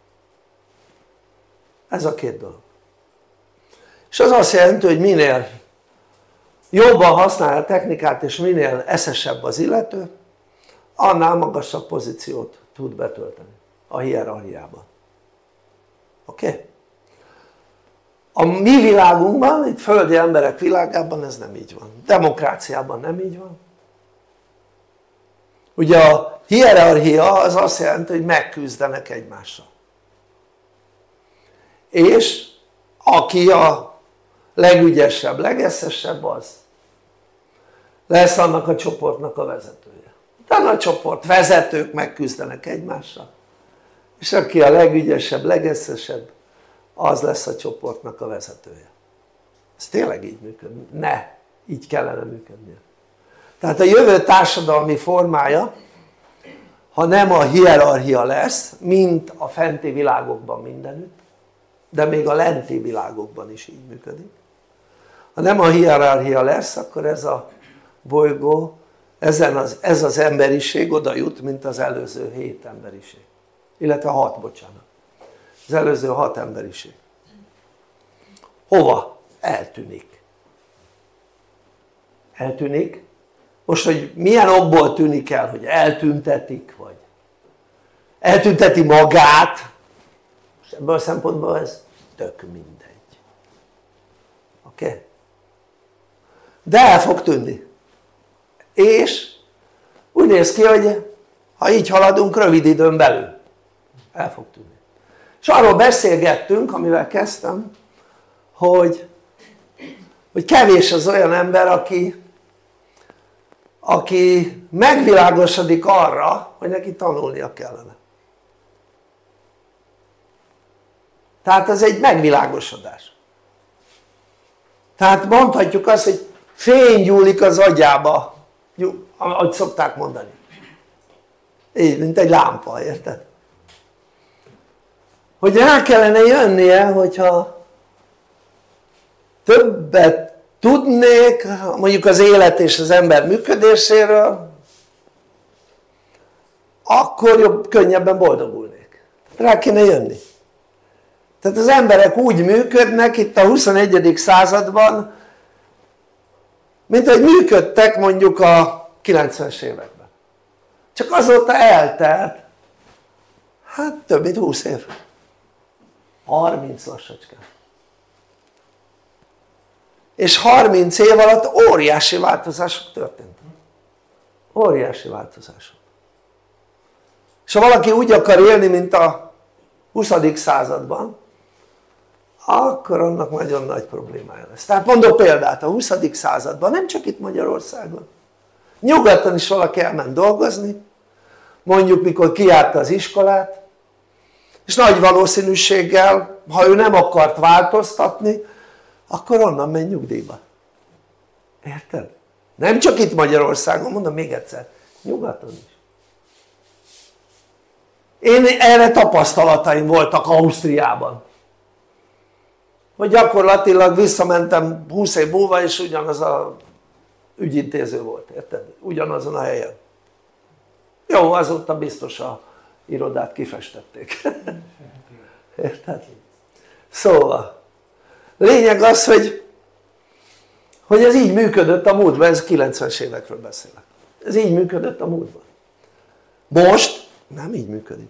Ez a két dolog. És az azt jelenti, hogy minél jobban használja a technikát és minél eszesebb az illető, annál magasabb pozíciót tud betölteni a hierarchiában. Oké? A mi világunkban, itt földi emberek világában ez nem így van. Demokráciában nem így van. Ugye a hierarchia az azt jelenti, hogy megküzdenek egymással. És aki a legügyesebb, legeszesebb, az lesz annak a csoportnak a vezetője. Utána a csoport vezetők megküzdenek egymással, és aki a legügyesebb, legeszesebb, az lesz a csoportnak a vezetője. Ez tényleg így működik? Ne, így kellene működnie. Tehát a jövő társadalmi formája, ha nem a hierarchia lesz, mint a fenti világokban mindenütt, de még a lenti világokban is így működik. Ha nem a hierarchia lesz, akkor ez a bolygó, ez az emberiség oda jut, mint az előző 7 emberiség. Illetve 6, bocsánat. Az előző 6 emberiség. hova? Eltűnik. Eltűnik. Most, hogy milyen okból tűnik el, hogy eltüntetik, vagy eltünteti magát, és ebből a szempontból ez tök mindegy. Oké? De el fog tűnni. És úgy néz ki, hogy ha így haladunk, rövid időn belül el fog tűnni. És arról beszélgettünk, amivel kezdtem, hogy kevés az olyan ember, aki megvilágosodik arra, hogy neki tanulnia kellene. Tehát ez egy megvilágosodás. Tehát mondhatjuk azt, hogy fény gyúlik az agyába, ahogy szokták mondani. Így, mint egy lámpa, érted? Hogy rá kellene jönnie, hogyha többet tudnék mondjuk az élet és az ember működéséről, akkor könnyebben boldogulnék. Rá kéne jönni. Tehát az emberek úgy működnek itt a 21. században, mint ahogy működtek mondjuk a 90-es években. Csak azóta eltelt hát több mint 20 év. 30 lassacskán. És 30 év alatt óriási változások történtek. Óriási változások. És ha valaki úgy akar élni, mint a 20. században, akkor annak nagyon nagy problémája lesz. Tehát mondok példát, a 20. században, nem csak itt Magyarországon, nyugaton is valaki elment dolgozni, mondjuk mikor kijárta az iskolát, és nagy valószínűséggel, ha ő nem akart változtatni, akkor onnan megy nyugdíjba. Érted? Nem csak itt Magyarországon, mondom még egyszer, nyugaton is. Én erre tapasztalataim voltak Ausztriában. Hogy gyakorlatilag visszamentem 20 év múlva, és ugyanaz a ügyintéző volt, érted? Ugyanazon a helyen. Jó, azóta biztos a irodát kifestették. Érted? Szóval lényeg az, hogy ez így működött a múltban, ez 90-es évekről beszélek. Ez így működött a múltban. Most nem így működik.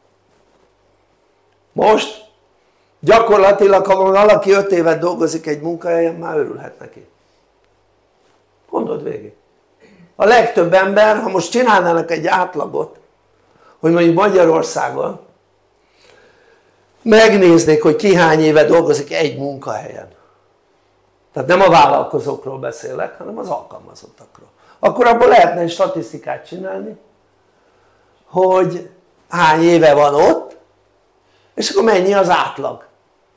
Most gyakorlatilag, ha valaki 5 évet dolgozik egy munkahelyen, már örülhet neki. Gondold végig. A legtöbb ember, ha most csinálnának egy átlagot, hogy mondjuk Magyarországon megnéznék, hogy ki hány éve dolgozik egy munkahelyen, tehát nem a vállalkozókról beszélek, hanem az alkalmazottakról, akkor abból lehetne egy statisztikát csinálni, hogy hány éve van ott, és akkor mennyi az átlag.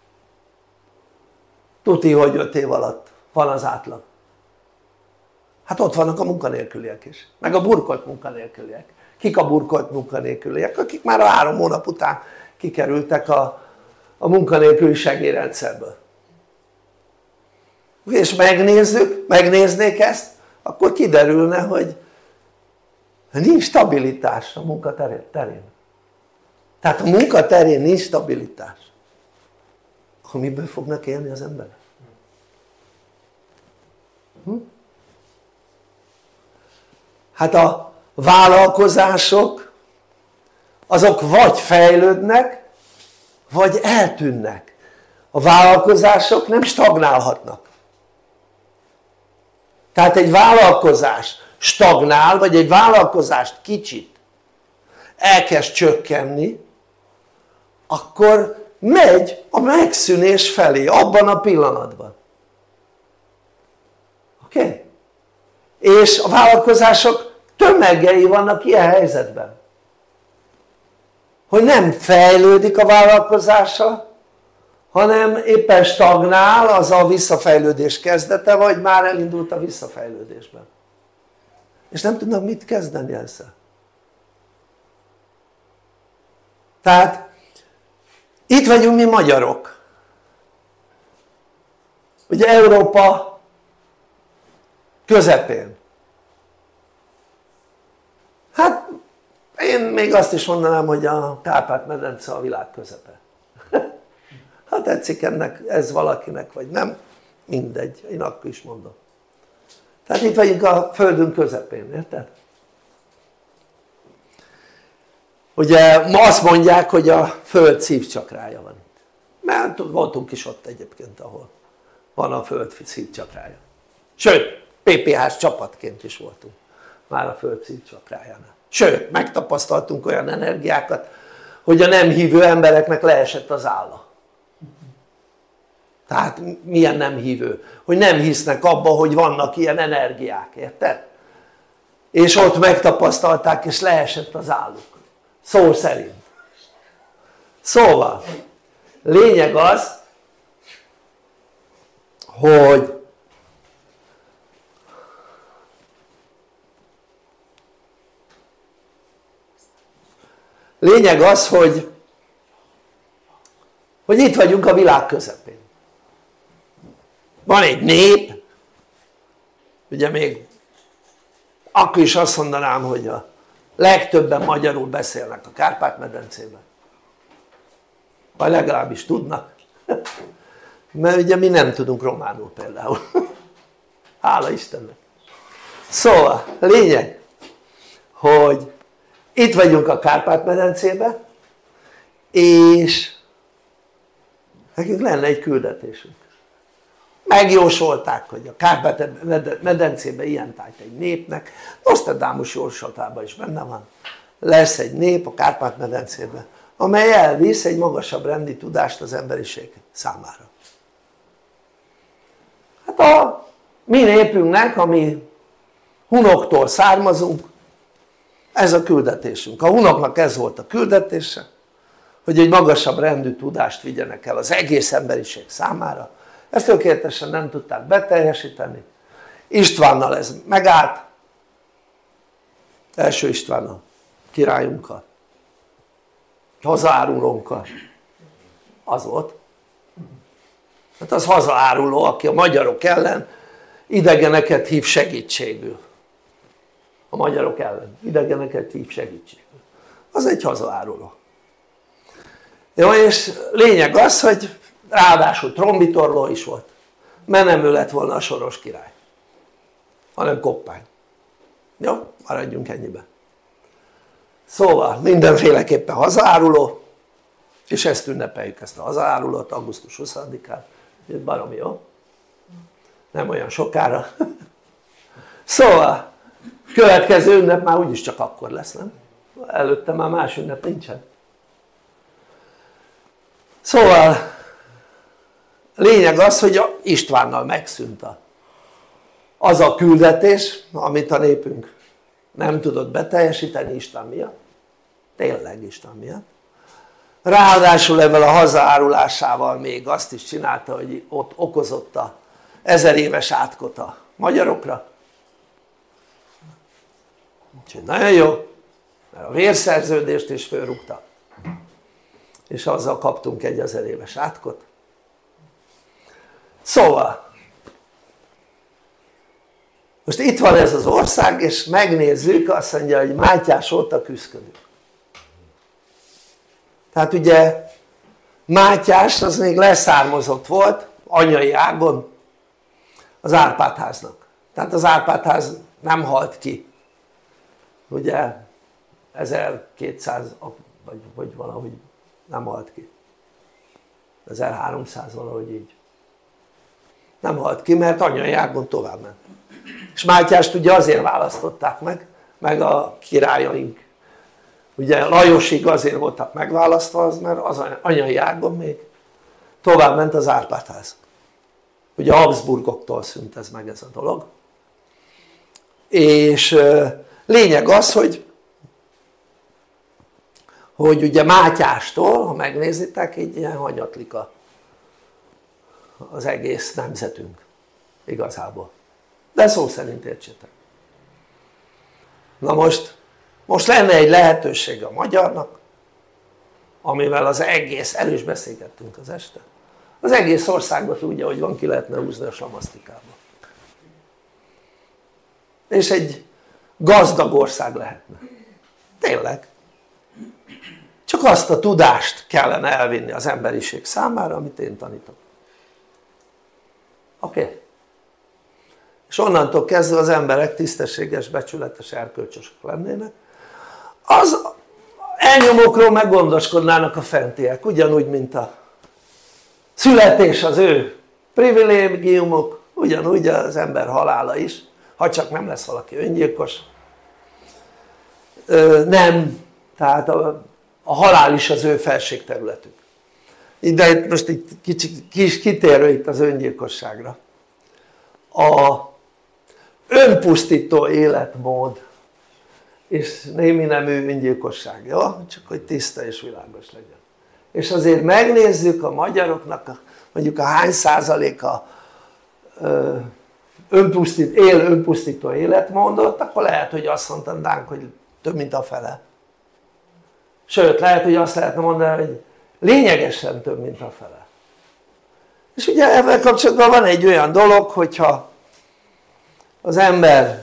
Tuti, hogy 5 év alatt van az átlag. Hát ott vannak a munkanélküliek is, meg a burkolt munkanélküliek. Kik a burkolt munkanélküliek? Akik már a 3 hónap után kikerültek a munkanélküli segélyrendszerből. És megnéznék ezt, akkor kiderülne, hogy nincs stabilitás a munkaterén. Tehát a munkaterén nincs stabilitás. Akkor miből fognak élni az emberek? Hát a vállalkozások azok vagy fejlődnek, vagy eltűnnek. A vállalkozások nem stagnálhatnak. Tehát egy vállalkozás stagnál, vagy egy vállalkozást kicsit elkezd csökkenni, akkor megy a megszűnés felé abban a pillanatban. Oké? Okay? És a vállalkozások tömegei vannak ilyen helyzetben, hogy nem fejlődik a vállalkozása, hanem éppen stagnál, az a visszafejlődés kezdete, vagy már elindult a visszafejlődésben. És nem tudnak mit kezdeni ezzel. Tehát itt vagyunk mi magyarok. Ugye Európa közepén. Hát én még azt is mondanám, hogy a Kárpát-medence a világ közepe. ha tetszik ennek ez valakinek vagy nem, mindegy, én akkor is mondom. Tehát itt vagyunk a földünk közepén, érted? Ugye ma azt mondják, hogy a föld szívcsakrája van itt, mert voltunk is ott egyébként, ahol van a föld szívcsakrája, sőt PPH-s csapatként is voltunk már a föld szívcsakrájánál, sőt megtapasztaltunk olyan energiákat, hogy a nem hívő embereknek leesett az álla. Tehát milyen nem hívő? Hogy nem hisznek abba, hogy vannak ilyen energiák, érted? És ott megtapasztalták és leesett az álluk, szó szerint. Szóval lényeg az, hogy hogy itt vagyunk a világ közepén. Van egy nép, ugye még akkor is azt mondanám, hogy a legtöbben magyarul beszélnek a Kárpát-medencében, vagy legalábbis tudnak, mert ugye mi nem tudunk románul például, hála Istennek. Szóval lényeg, hogy itt vagyunk a Kárpát-medencében, és nekünk lenne egy küldetésünk. Megjósolták, hogy a Kárpát-medencében ilyen tájt egy népnek, Nosztrádámus jóslatában is benne van, lesz egy nép a Kárpát-medencében, amely elvisz egy magasabb rendi tudást az emberiség számára. Hát a mi népünknek, ami hunoktól származunk, ez a küldetésünk. A hunoknak ez volt a küldetése, hogy egy magasabb rendű tudást vigyenek el az egész emberiség számára. Ezt tökéletesen nem tudták beteljesíteni. Istvánnal ez megállt, első Istvánnal, királyunkkal, hazaárulónkkal, az volt. Hát az hazaáruló, aki a magyarok ellen idegeneket hív segítségül. A magyarok ellen idegeneket hív segítségül. Az egy hazaáruló. Jó, és lényeg az, hogy ráadásul trombitorló is volt, mert nem ő lett volna a soros király, hanem Koppány. Jó, maradjunk ennyiben. Szóval mindenféleképpen hazaáruló, és ezt ünnepeljük, ezt a hazaárulót augusztus 20-án, baromi jó, nem olyan sokára. Szóval következő ünnep már úgyis csak akkor lesz, nem? Előtte már más ünnep nincsen. Szóval lényeg az, hogy Istvánnal megszűnt az a küldetés, amit a népünk nem tudott beteljesíteni István miatt, tényleg István miatt. Ráadásul ezzel a hazaárulásával még azt is csinálta, hogy ott okozott a 1000 éves átkot a magyarokra. Úgyhogy nagyon jó, mert a vérszerződést is fölrúgta, és azzal kaptunk egy 1000 éves átkot. Szóval most itt van ez az ország, és megnézzük, azt mondja, hogy Mátyás óta küszködünk. Tehát ugye Mátyás az még leszármazott volt anyai ágon az Árpád-háznak. Tehát az Árpád-ház nem halt ki, ugye 1200 vagy valahogy nem halt ki, 1300 valahogy így nem halt ki, mert anyai ágon tovább ment. És Mátyást ugye azért választották meg a királyaink, ugye Lajosig azért voltak megválasztva, az, mert az anyai ágon még tovább ment az Árpád-ház. Ugye a Habsburgoktól szűnt ez meg, ez a dolog, és lényeg az, hogy ugye Mátyástól, ha megnézitek, így ilyen hanyatlik az egész nemzetünk igazából, de szó szerint értsétek. Na most lenne egy lehetőség a magyarnak, amivel az egész, el is beszélgettünk az este, az egész országot úgy, ahogy van, ki lehetne húzni a slamasztikába, és egy gazdag ország lehetne, tényleg, csak azt a tudást kellene elvinni az emberiség számára, amit én tanítok. Oké? És onnantól kezdve az emberek tisztességes, becsületes, erkölcsösek lennének, az elnyomókról meg gondoskodnának a fentiek, ugyanúgy mint a születés az ő privilégiumok, ugyanúgy az ember halála is, ha csak nem lesz valaki öngyilkos. Nem, tehát a halál is az ő felségterületük. De most egy kis kitérő itt az öngyilkosságra. A önpusztító életmód és némi nemű öngyilkosság, jó? Csak hogy tiszta és világos legyen. És azért megnézzük a magyaroknak mondjuk a hány százaléka él önpusztító életmódot, akkor lehet, hogy azt mondanánk, hogy több mint a fele. Sőt, lehet, hogy azt lehetne mondani, hogy lényegesen több mint a fele. És ugye ebben kapcsolatban van egy olyan dolog, hogyha az ember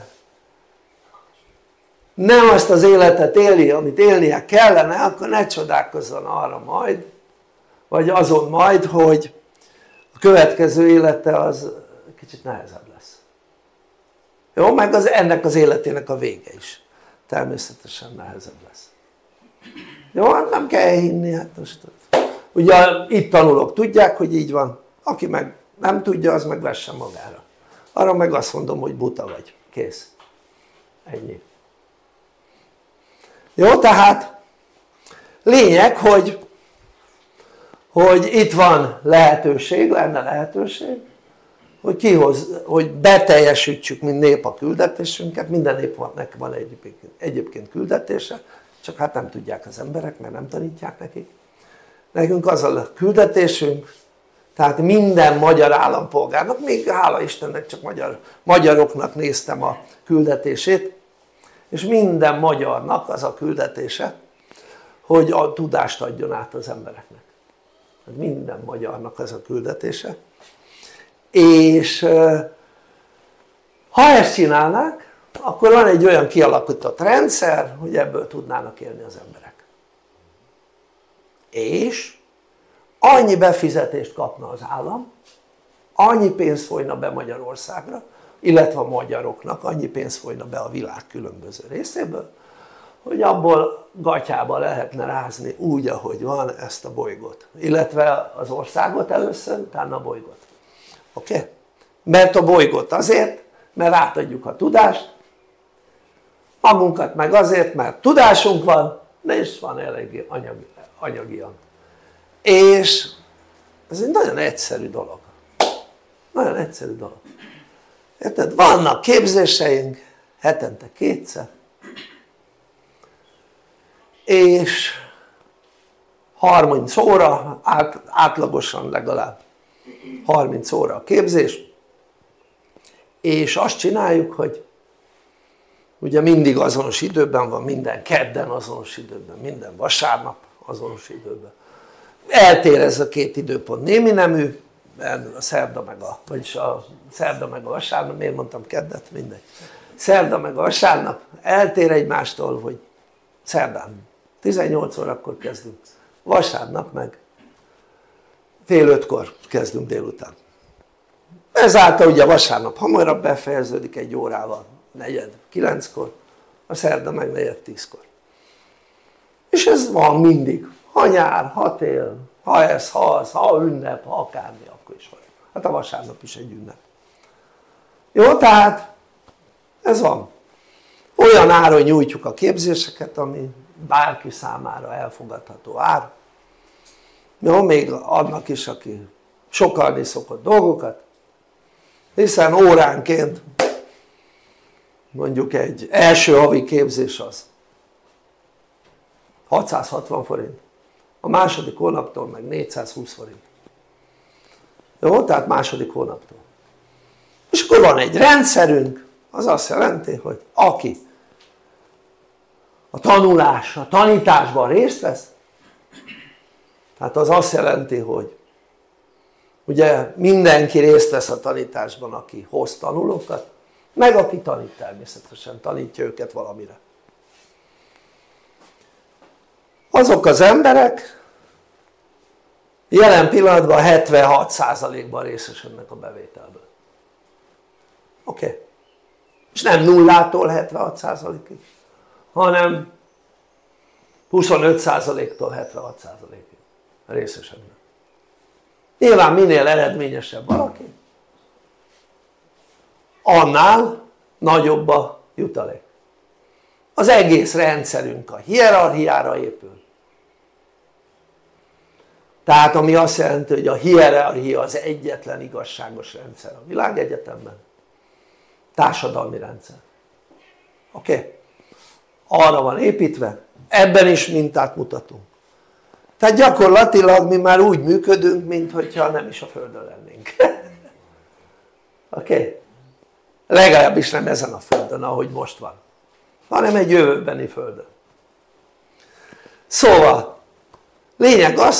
nem azt az életet éli, amit élnie kellene, akkor ne csodálkozzon arra majd, vagy azon majd, hogy a következő élete az kicsit nehezebb lesz. Jó? Meg ennek az életének a vége is természetesen nehezebb lesz. Jó? Nem kell hinni, hát most ugye itt tanulók tudják, hogy így van, aki meg nem tudja, az meg vesse magára. Arra meg azt mondom, hogy buta vagy, kész, ennyi. Jó, tehát lényeg, hogy itt van lehetőség, lenne lehetőség, hogy beteljesítsük mint nép a küldetésünket. Minden népnek van egyébként küldetése, csak hát nem tudják az emberek, mert nem tanítják nekik. Nekünk az a küldetésünk, tehát minden magyar állampolgárnak, még hála Istennek csak magyaroknak néztem a küldetését, és minden magyarnak az a küldetése, hogy a tudást adjon át az embereknek. Minden magyarnak az a küldetése. És ha ezt csinálnák, akkor van egy olyan kialakított rendszer, hogy ebből tudnának élni az emberek. És annyi befizetést kapna az állam, annyi pénz folyna be Magyarországra, illetve a magyaroknak annyi pénz folyna be a világ különböző részéből, hogy abból gatyába lehetne rázni úgy, ahogy van, ezt a bolygót, illetve az országot először, utána a bolygót. Oké? Mert a bolygót azért, mert átadjuk a tudást, magunkat meg azért, mert tudásunk van, és van elég anyagian. És ez egy nagyon egyszerű dolog. Nagyon egyszerű dolog. Érted? Vannak képzéseink, hetente 2-szer, és 30 óra, átlagosan legalább 30 óra a képzés, és azt csináljuk, hogy ugye mindig azonos időben van, minden kedden azonos időben, minden vasárnap azonos időben. Eltér ez a két időpont némi nemű, a szerda meg a vasárnap, miért mondtam keddet? Mindegy. Szerda meg a vasárnap eltér egymástól, hogy szerdán 18 órakor kezdünk, vasárnap meg fél 5-kor kezdünk délután. Ezáltal ugye a vasárnap hamarabb befejeződik 1 órával, 8:45-kor, a szerda meg 9:10-kor. És ez van mindig, ha nyár, ha tél, ha ez, ha az, ha ünnep, ha akármi, akkor is van. Hát a vasárnap is egy ünnep. Jó, tehát ez van. Olyan áron nyújtjuk a képzéseket, ami bárki számára elfogadható ár. Jó, még annak is, aki sokalni szokott dolgokat, hiszen óránként mondjuk egy első havi képzés az 660 forint, a második hónaptól meg 420 forint. Jó, tehát második hónaptól. És akkor van egy rendszerünk, az azt jelenti, hogy aki a tanulás, a tanításban részt vesz, tehát az azt jelenti, hogy ugye mindenki részt vesz a tanításban, aki hoz tanulókat, meg aki tanít, természetesen tanítja őket valamire. azok az emberek jelen pillanatban 76%-ban részesednek a bevételből. Oké? És nem nullától 76%-ig, hanem 25%-tól 76%-ig részesednek. Nyilván minél eredményesebb valaki, annál nagyobb a jutalék. Az egész rendszerünk a hierarchiára épül. Tehát ami azt jelenti, hogy a hierarchia az egyetlen igazságos rendszer a világegyetemben, társadalmi rendszer. Oké? Arra van építve, ebben is mintát mutatunk. Tehát gyakorlatilag mi már úgy működünk, mintha nem is a Földön lennénk. Oké? Legalábbis nem ezen a Földön, ahogy most van, hanem egy jövőbeni Földön. Szóval lényeg az,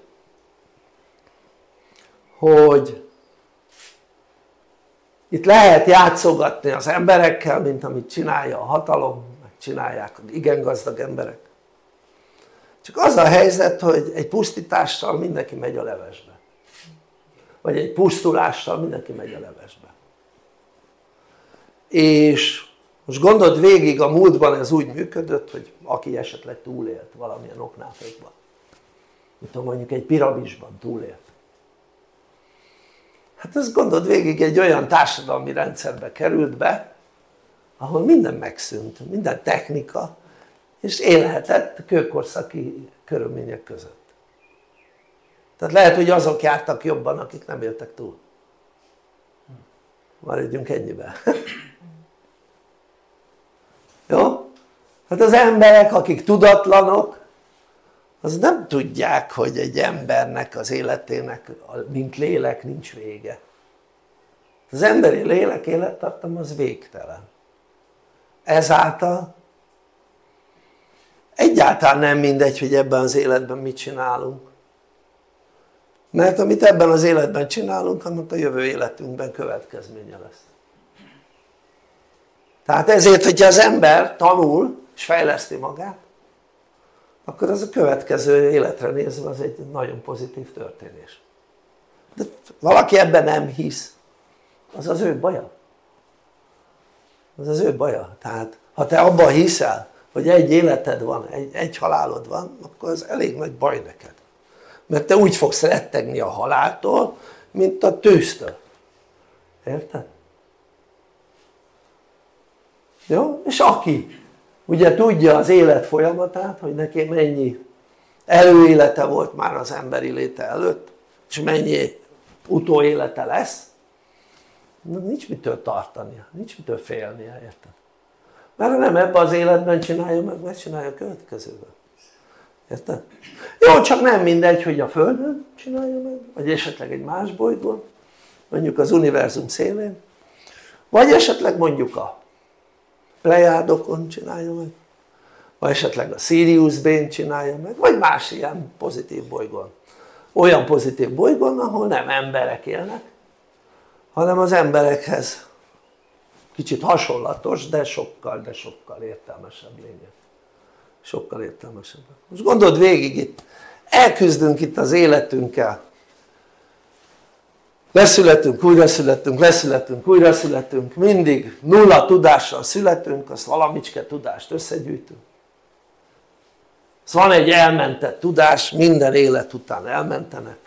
hogy itt lehet játszogatni az emberekkel, mint amit csinálja a hatalom, meg csinálják igen gazdag emberek. Csak az a helyzet, hogy egy pusztítással mindenki megy a levesbe, vagy egy pusztulással mindenki megy a levesbe. És most gondold végig, a múltban ez úgy működött, hogy aki esetleg túlélt valamilyen oknál fogva, mondjuk egy piramisban túlélt, hát ezt gondold végig, egy olyan társadalmi rendszerbe került be, ahol minden megszűnt, minden technika, és élhetett kőkorszaki körülmények között. Tehát lehet, hogy azok jártak jobban, akik nem éltek túl. Maradjunk ennyiben. Jó? Hát az emberek, akik tudatlanok, az nem tudják, hogy egy embernek az életének, mint lélek, nincs vége. Az emberi lélek élettartam az végtelen. Ezáltal egyáltalán nem mindegy, hogy ebben az életben mit csinálunk. Mert amit ebben az életben csinálunk, annak a jövő életünkben következménye lesz. Tehát ezért, hogyha az ember tanul és fejleszti magát, akkor az a következő életre nézve az egy nagyon pozitív történés. De valaki ebben nem hisz, az az ő baja. Az az ő baja. Tehát ha te abban hiszel, hogy egy életed van, egy halálod van, akkor az elég nagy baj neked. Mert te úgy fogsz rettegni a haláltól, mint a tűztől. Érted? Jó? És aki ugye tudja az élet folyamatát, hogy neki mennyi előélete volt már az emberi léte előtt, és mennyi utóélete lesz, nincs mitől tartania, nincs mitől félnie, érted? Mert ha nem ebben az életben csinálja meg, megcsinálja a következőben. Érted? Jó, csak nem mindegy, hogy a Földön csinálja meg, vagy esetleg egy más bolygón, mondjuk az univerzum szélén, vagy esetleg mondjuk a Plejádokon csinálja meg, vagy esetleg a Sirius B-n csinálja meg, vagy más ilyen pozitív bolygón. Olyan pozitív bolygón, ahol nem emberek élnek, hanem az emberekhez kicsit hasonlatos, de sokkal értelmesebb lények. Sokkal értelmesebb. Most gondold végig, itt elküzdünk itt az életünkkel. Leszületünk, újraszületünk, leszületünk, újraszületünk, mindig nulla tudással születünk, azt valamicske tudást összegyűjtünk. Az van egy elmentett tudás, minden élet után elmentenek.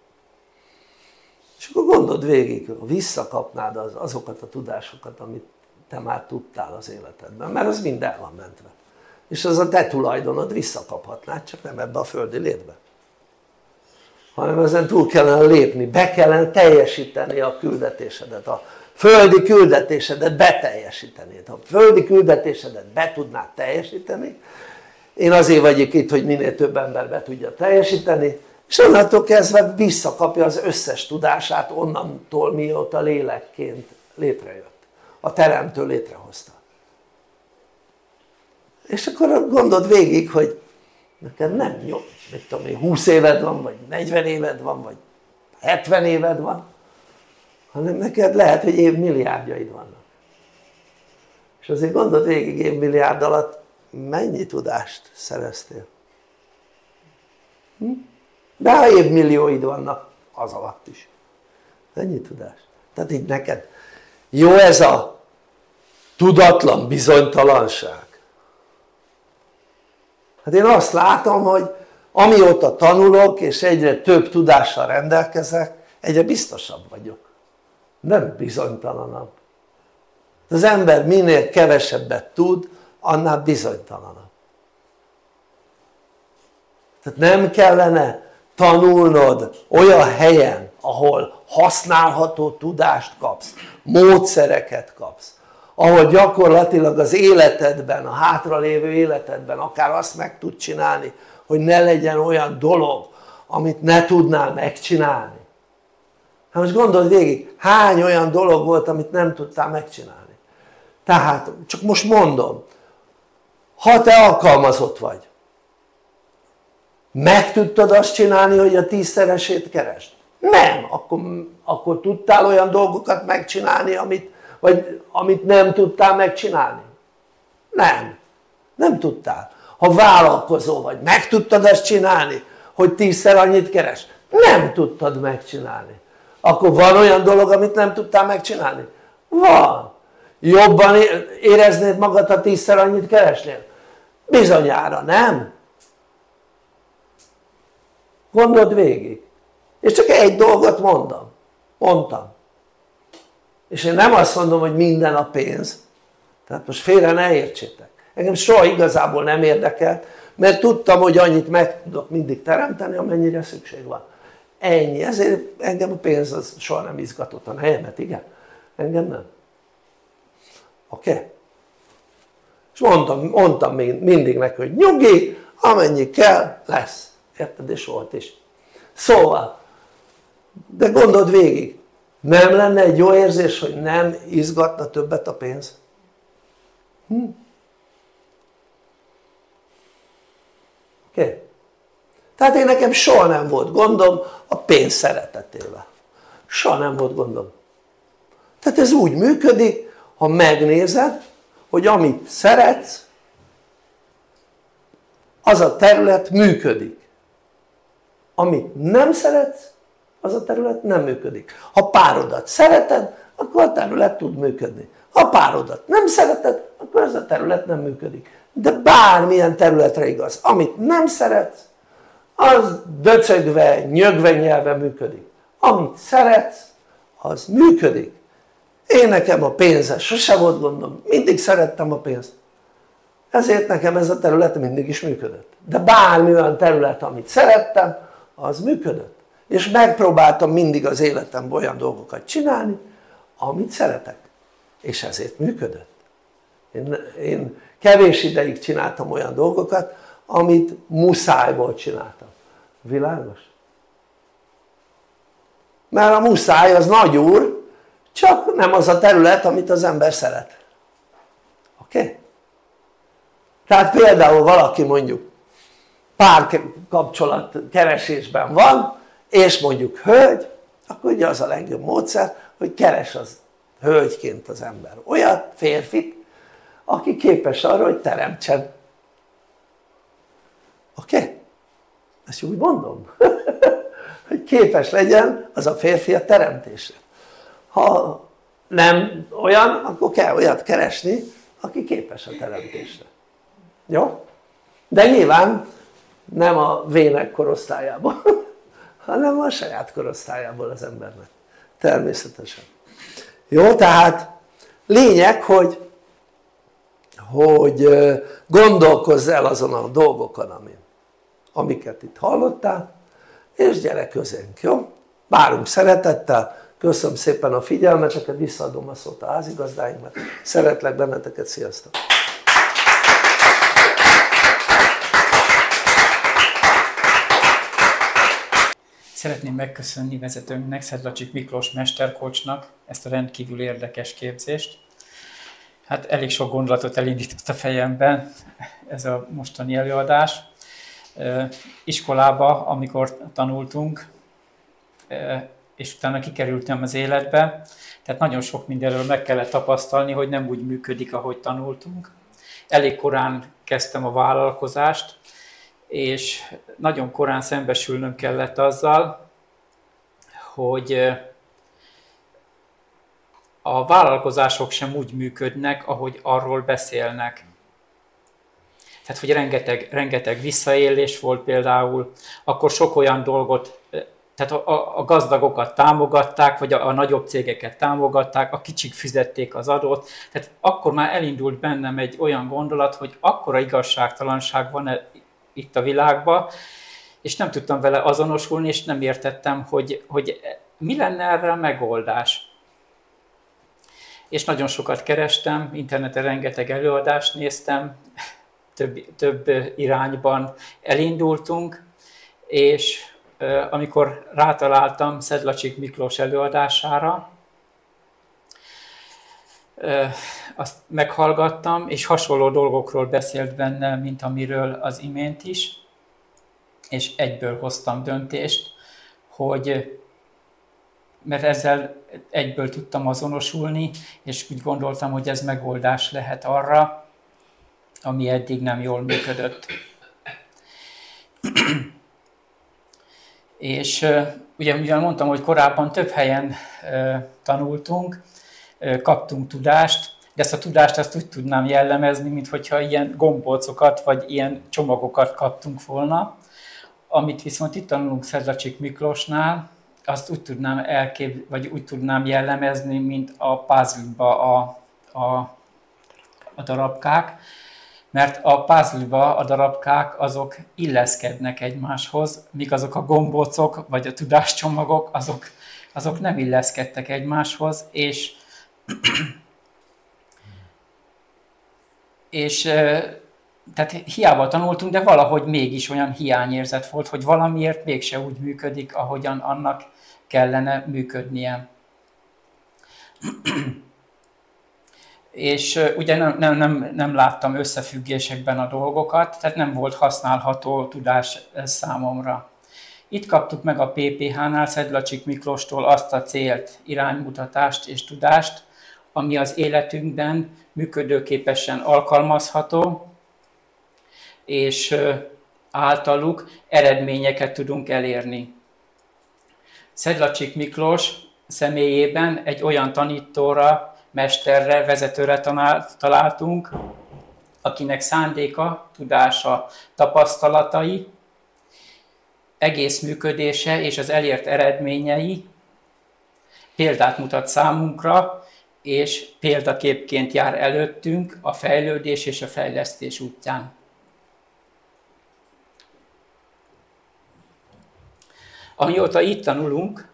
És akkor gondold végig, ha visszakapnád azokat a tudásokat, amit te már tudtál az életedben, mert az mind el van mentve. És az a te tulajdonod, visszakaphatnád, csak nem ebbe a földi létbe. Hanem ezen túl kellene lépni, be kellene teljesíteni a küldetésedet, a földi küldetésedet beteljesítenéd. Ha a földi küldetésedet be tudnád teljesíteni, én azért vagyok itt, hogy minél több ember be tudja teljesíteni, és onnantól kezdve visszakapja az összes tudását onnantól, mióta lélekként létrejött, a teremtő létrehozta. És akkor gondold végig, hogy neked nem jó, mit tudom én, 20 éved van, vagy 40 éved van, vagy 70 éved van, hanem neked lehet, hogy évmilliárdjaid vannak. És azért gondold végig, évmilliárd alatt mennyi tudást szereztél? De ha évmillióid vannak, az alatt is. Ennyi tudás. Tehát így neked jó ez a tudatlan bizonytalanság. Hát én azt látom, hogy amióta tanulok és egyre több tudással rendelkezek, egyre biztosabb vagyok, nem bizonytalanabb. Az ember minél kevesebbet tud, annál bizonytalanabb. Tehát nem kellene tanulnod olyan helyen, ahol használható tudást kapsz, módszereket kapsz, ahol gyakorlatilag az életedben, a hátralévő életedben akár azt meg tud csinálni, hogy ne legyen olyan dolog, amit ne tudnál megcsinálni. Hát most gondold végig, hány olyan dolog volt, amit nem tudtál megcsinálni. Tehát csak most mondom, ha te alkalmazott vagy, meg tudtad azt csinálni, hogy a 10-szeresét keresd? Nem, akkor tudtál olyan dolgokat megcsinálni, amit nem tudtál megcsinálni? Nem tudtál. Ha vállalkozó vagy, meg tudtad azt csinálni, hogy 10-szer annyit keres? Nem tudtad megcsinálni. Akkor van olyan dolog, amit nem tudtál megcsinálni? Van. Jobban éreznéd magad, ha 10-szer annyit keresnél? Bizonyára nem. Gondold végig. És csak egy dolgot mondtam. És én nem azt mondom, hogy minden a pénz, tehát most félre ne értsétek. Engem soha igazából nem érdekelt, mert tudtam, hogy annyit meg tudok mindig teremteni, amennyire szükség van. Ennyi, ezért engem a pénz az soha nem izgatott a nehemet, igen? Engem nem. Oké? És mondtam mindig neki, hogy nyugi, amennyi kell, lesz. Érted? És volt is. Szóval, de gondold végig, nem lenne egy jó érzés, hogy nem izgatna többet a pénz? Oké? Tehát én nekem soha nem volt gondom a pénz szeretetével. Soha nem volt gondom. Tehát ez úgy működik, ha megnézed, hogy amit szeretsz, az a terület működik. Amit nem szeretsz, az a terület nem működik. Ha párodat szereted, akkor a terület tud működni. Ha párodat nem szereted, akkor ez a terület nem működik. De bármilyen területre igaz, amit nem szeretsz, az döcögve, nyögve nyelve működik. Amit szeretsz, az működik. Én nekem a pénzzel sose volt gondom, mindig szerettem a pénzt. Ezért nekem ez a terület mindig is működött. De bármi olyan terület, amit szerettem, az működött. És megpróbáltam mindig az életemben olyan dolgokat csinálni, amit szeretek. És ezért működött. Én kevés ideig csináltam olyan dolgokat, amit muszájból csináltam. Világos? Mert a muszáj az nagy úr, csak nem az a terület, amit az ember szeret. Oké? Tehát például valaki mondjuk párkapcsolat keresésben van, és mondjuk hölgy, akkor ugye az a legjobb módszer, hogy keres az hölgyként az ember olyat férfit, aki képes arra, hogy teremtsen. Oké? Ezt úgy mondom, hogy képes legyen az a férfi a teremtésre. Ha nem olyan, akkor kell olyat keresni, aki képes a teremtésre. Jó? De nyilván nem a vének korosztályából, hanem a saját korosztályából az embernek. Természetesen. Jó, tehát lényeg, hogy gondolkozz el azon a dolgokon, amiket itt hallottál, és gyere közénk, jó? Várunk szeretettel, köszönöm szépen a figyelmeteket, visszaadom a szót a házigazdáinknak, szeretlek benneteket, sziasztok! Szeretném megköszönni vezetőnknek, Szedlacsik Miklós mesterkócsnak ezt a rendkívül érdekes képzést. Hát elég sok gondolatot elindított a fejemben ez a mostani előadás. Iskolába, amikor tanultunk, és utána kikerültem az életbe, tehát nagyon sok mindenről meg kellett tapasztalni, hogy nem úgy működik, ahogy tanultunk. Elég korán kezdtem a vállalkozást, és nagyon korán szembesülnünk kellett azzal, hogy a vállalkozások sem úgy működnek, ahogy arról beszélnek. Tehát, hogy rengeteg visszaélés volt például, akkor sok olyan dolgot, tehát a gazdagokat támogatták, vagy a nagyobb cégeket támogatták, a kicsik fizették az adót. Tehát akkor már elindult bennem egy olyan gondolat, hogy akkora igazságtalanság van itt a világban, és nem tudtam vele azonosulni, és nem értettem, hogy mi lenne erre a megoldás. És nagyon sokat kerestem, interneten rengeteg előadást néztem, több irányban elindultunk, és amikor rátaláltam Szedlacsik Miklós előadására, azt meghallgattam, és hasonló dolgokról beszélt benne, mint amiről az imént is, és egyből hoztam döntést, mert ezzel egyből tudtam azonosulni, és úgy gondoltam, hogy ez megoldás lehet arra, ami eddig nem jól működött. És ugye mondtam, hogy korábban több helyen tanultunk, kaptunk tudást, de ezt a tudást azt úgy tudnám jellemezni, minthogyha ilyen gombócokat vagy ilyen csomagokat kaptunk volna. Amit viszont itt tanulunk Szedlacsik Miklósnál, azt úgy tudnám vagy úgy tudnám jellemezni, mint a puzzle-ba a darabkák, mert a puzzle-ba a darabkák azok illeszkednek egymáshoz, míg azok a gombócok vagy a tudáscsomagok azok nem illeszkedtek egymáshoz, és tehát hiába tanultunk, de valahogy mégis olyan hiányérzet volt, hogy valamiért mégse úgy működik, ahogyan annak kellene működnie. És ugye nem láttam összefüggésekben a dolgokat, tehát nem volt használható tudás számomra. Itt kaptuk meg a PPH-nál Szedlacsik Miklóstól azt a célt, iránymutatást és tudást, ami az életünkben működőképesen alkalmazható, és általuk eredményeket tudunk elérni. Szedlacsik Miklós személyében egy olyan tanítóra, mesterre, vezetőre találtunk, akinek szándéka, tudása, tapasztalatai, egész működése és az elért eredményei példát mutat számunkra, és példaképként jár előttünk a fejlődés és a fejlesztés útján. Amióta itt tanulunk,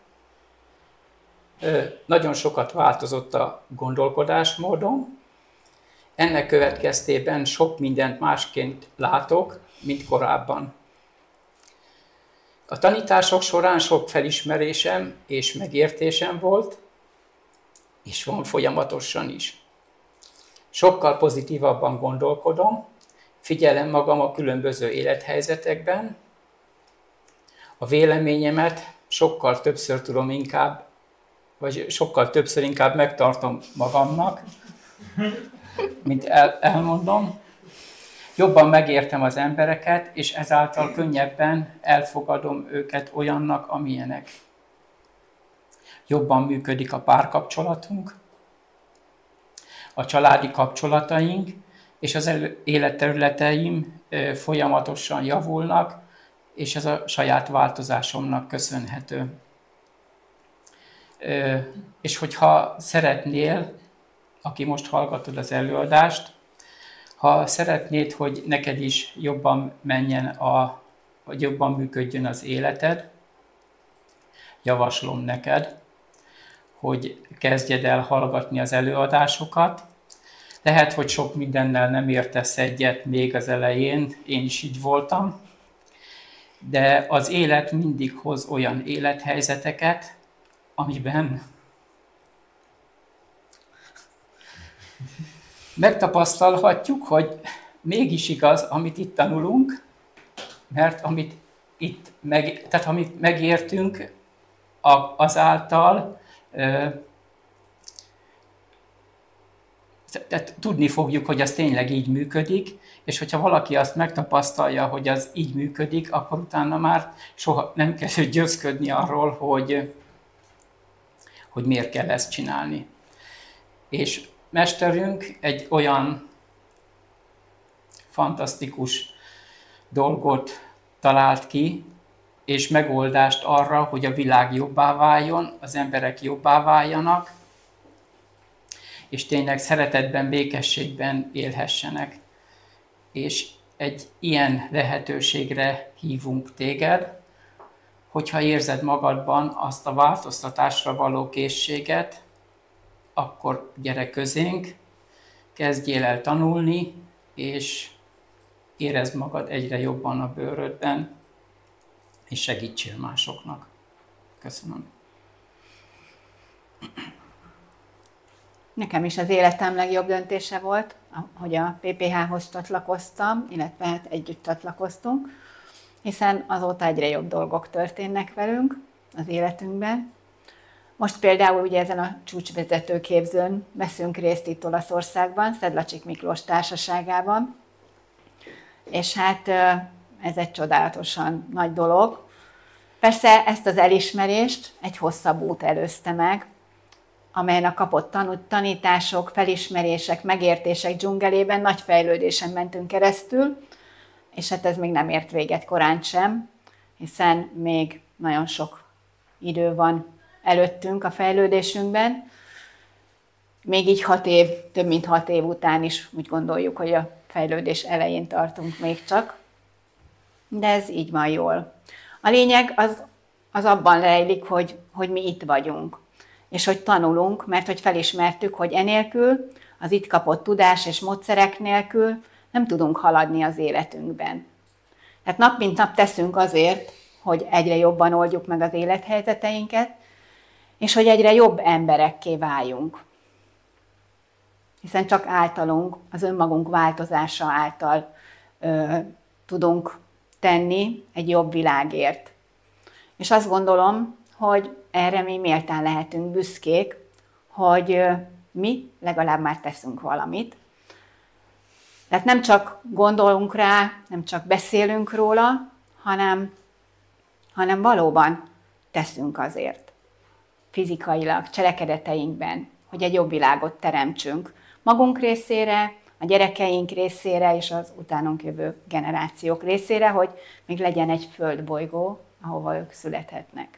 nagyon sokat változott a gondolkodásmódom. Ennek következtében sok mindent másként látok, mint korábban. A tanítások során sok felismerésem és megértésem volt, és van folyamatosan is. Sokkal pozitívabban gondolkodom, figyelem magam a különböző élethelyzetekben, a véleményemet sokkal többször inkább megtartom magamnak, mint elmondom. Jobban megértem az embereket, és ezáltal könnyebben elfogadom őket olyannak, amilyenek. Jobban működik a párkapcsolatunk, a családi kapcsolataink, és az életterületeim folyamatosan javulnak, és ez a saját változásomnak köszönhető. És hogyha szeretnél, aki most hallgatod az előadást, ha szeretnéd, hogy neked is jobban hogy jobban működjön az életed, javaslom neked, hogy kezdjed el hallgatni az előadásokat. Lehet, hogy sok mindennel nem értesz egyet még az elején, én is így voltam, de az élet mindig hoz olyan élethelyzeteket, amiben megtapasztalhatjuk, hogy mégis igaz, amit itt tanulunk, mert amit megértünk, azáltal tehát tudni fogjuk, hogy az tényleg így működik, és hogyha valaki azt megtapasztalja, hogy az így működik, akkor utána már soha nem kell győzködni arról, hogy miért kell ezt csinálni. És mesterünk egy olyan fantasztikus dolgot talált ki, és megoldást arra, hogy a világ jobbá váljon, az emberek jobbá váljanak, és tényleg szeretetben, békességben élhessenek. És egy ilyen lehetőségre hívunk téged, hogyha érzed magadban azt a változtatásra való készséget, akkor gyere közénk, kezdjél el tanulni, és érezd magad egyre jobban a bőrödben, és segítsél másoknak. Köszönöm. Nekem is az életem legjobb döntése volt, hogy a PPH-hoz csatlakoztam, illetve hát együtt csatlakoztunk, hiszen azóta egyre jobb dolgok történnek velünk az életünkben. Most például ugye ezen a csúcsvezető képzőn veszünk részt itt Olaszországban, Szedlacsik Miklós társaságában, és hát ez egy csodálatosan nagy dolog. Persze ezt az elismerést egy hosszabb út előzte meg, amelyen a kapott tanítások, felismerések, megértések dzsungelében nagy fejlődésen mentünk keresztül, és hát ez még nem ért véget korán sem, hiszen még nagyon sok idő van előttünk a fejlődésünkben. Még így 6 év, több mint 6 év után is úgy gondoljuk, hogy a fejlődés elején tartunk még csak, de ez így van jól. A lényeg az abban rejlik, hogy mi itt vagyunk, és hogy tanulunk, mert hogy felismertük, hogy enélkül, az itt kapott tudás és módszerek nélkül nem tudunk haladni az életünkben. Tehát nap mint nap teszünk azért, hogy egyre jobban oldjuk meg az élethelyzeteinket, és hogy egyre jobb emberekké váljunk. Hiszen csak általunk, az önmagunk változása által tudunk tenni egy jobb világért. És azt gondolom, hogy erre mi méltán lehetünk büszkék, hogy mi legalább már teszünk valamit. Tehát nem csak gondolunk rá, nem csak beszélünk róla, hanem valóban teszünk azért. Fizikailag, cselekedeteinkben, hogy egy jobb világot teremtsünk magunk részére, a gyerekeink részére és az utánunk jövő generációk részére, hogy még legyen egy földbolygó, ahova ők születhetnek.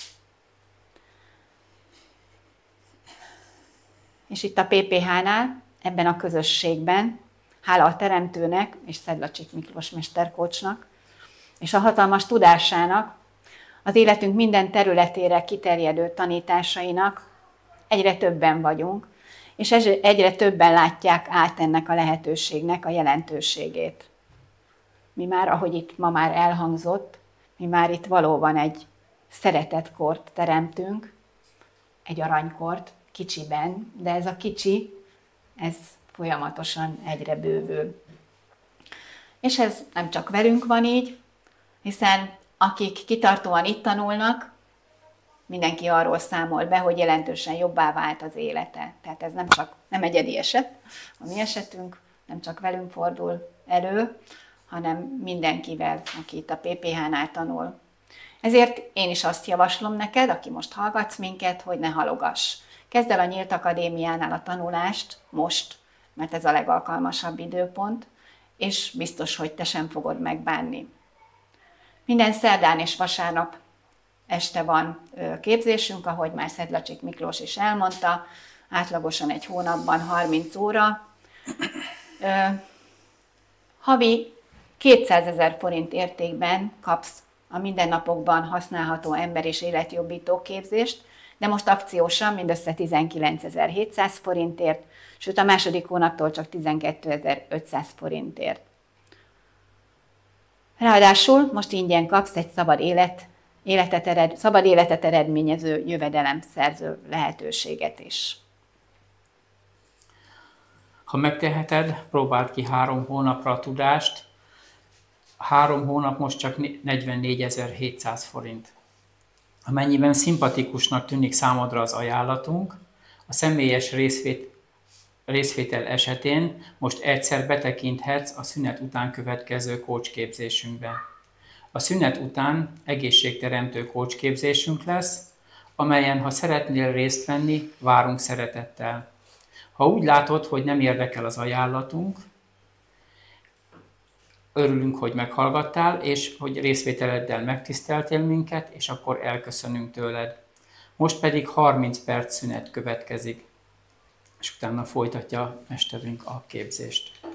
És itt a PPH-nál, ebben a közösségben, hála a Teremtőnek és Szedlacsik Miklós mesterkócsnak, és a hatalmas tudásának, az életünk minden területére kiterjedő tanításainak egyre többen vagyunk, és egyre többen látják át ennek a lehetőségnek a jelentőségét. Mi már, ahogy itt ma már elhangzott, mi már itt valóban egy szeretetkort teremtünk, egy aranykort, kicsiben, de ez a kicsi, ez folyamatosan egyre bővül. És ez nem csak velünk van így, hiszen akik kitartóan itt tanulnak, mindenki arról számol be, hogy jelentősen jobbá vált az élete. Tehát ez nem egyedi eset, a mi esetünk, nem csak velünk fordul elő, hanem mindenkivel, aki itt a PPH-nál tanul. Ezért én is azt javaslom neked, aki most hallgatsz minket, hogy ne halogass. Kezd el a Nyílt Akadémiánál a tanulást most, mert ez a legalkalmasabb időpont, és biztos, hogy te sem fogod megbánni. Minden szerdán és vasárnap este van képzésünk, ahogy már Szedlacsik Miklós is elmondta, átlagosan egy hónapban 30 óra. Havi 200 000 forint értékben kapsz a mindennapokban használható ember- és életjobbító képzést, de most akciósan mindössze 19.700 forintért, sőt a második hónaptól csak 12.500 forintért. Ráadásul most ingyen kapsz egy szabad életet eredményező jövedelemszerző lehetőséget is. Ha megteheted, próbáld ki 3 hónapra a tudást. 3 hónap most csak 44.700 forint. Amennyiben szimpatikusnak tűnik számodra az ajánlatunk, a személyes részvét részvétel esetén most egyszer betekinthetsz a szünet után következő coach képzésünkbe. A szünet után egészségteremtő coach képzésünk lesz, amelyen, ha szeretnél részt venni, várunk szeretettel. Ha úgy látod, hogy nem érdekel az ajánlatunk, örülünk, hogy meghallgattál, és hogy részvételeddel megtiszteltél minket, és akkor elköszönünk tőled. Most pedig 30 perc szünet következik, és utána folytatja mesterünk a képzést.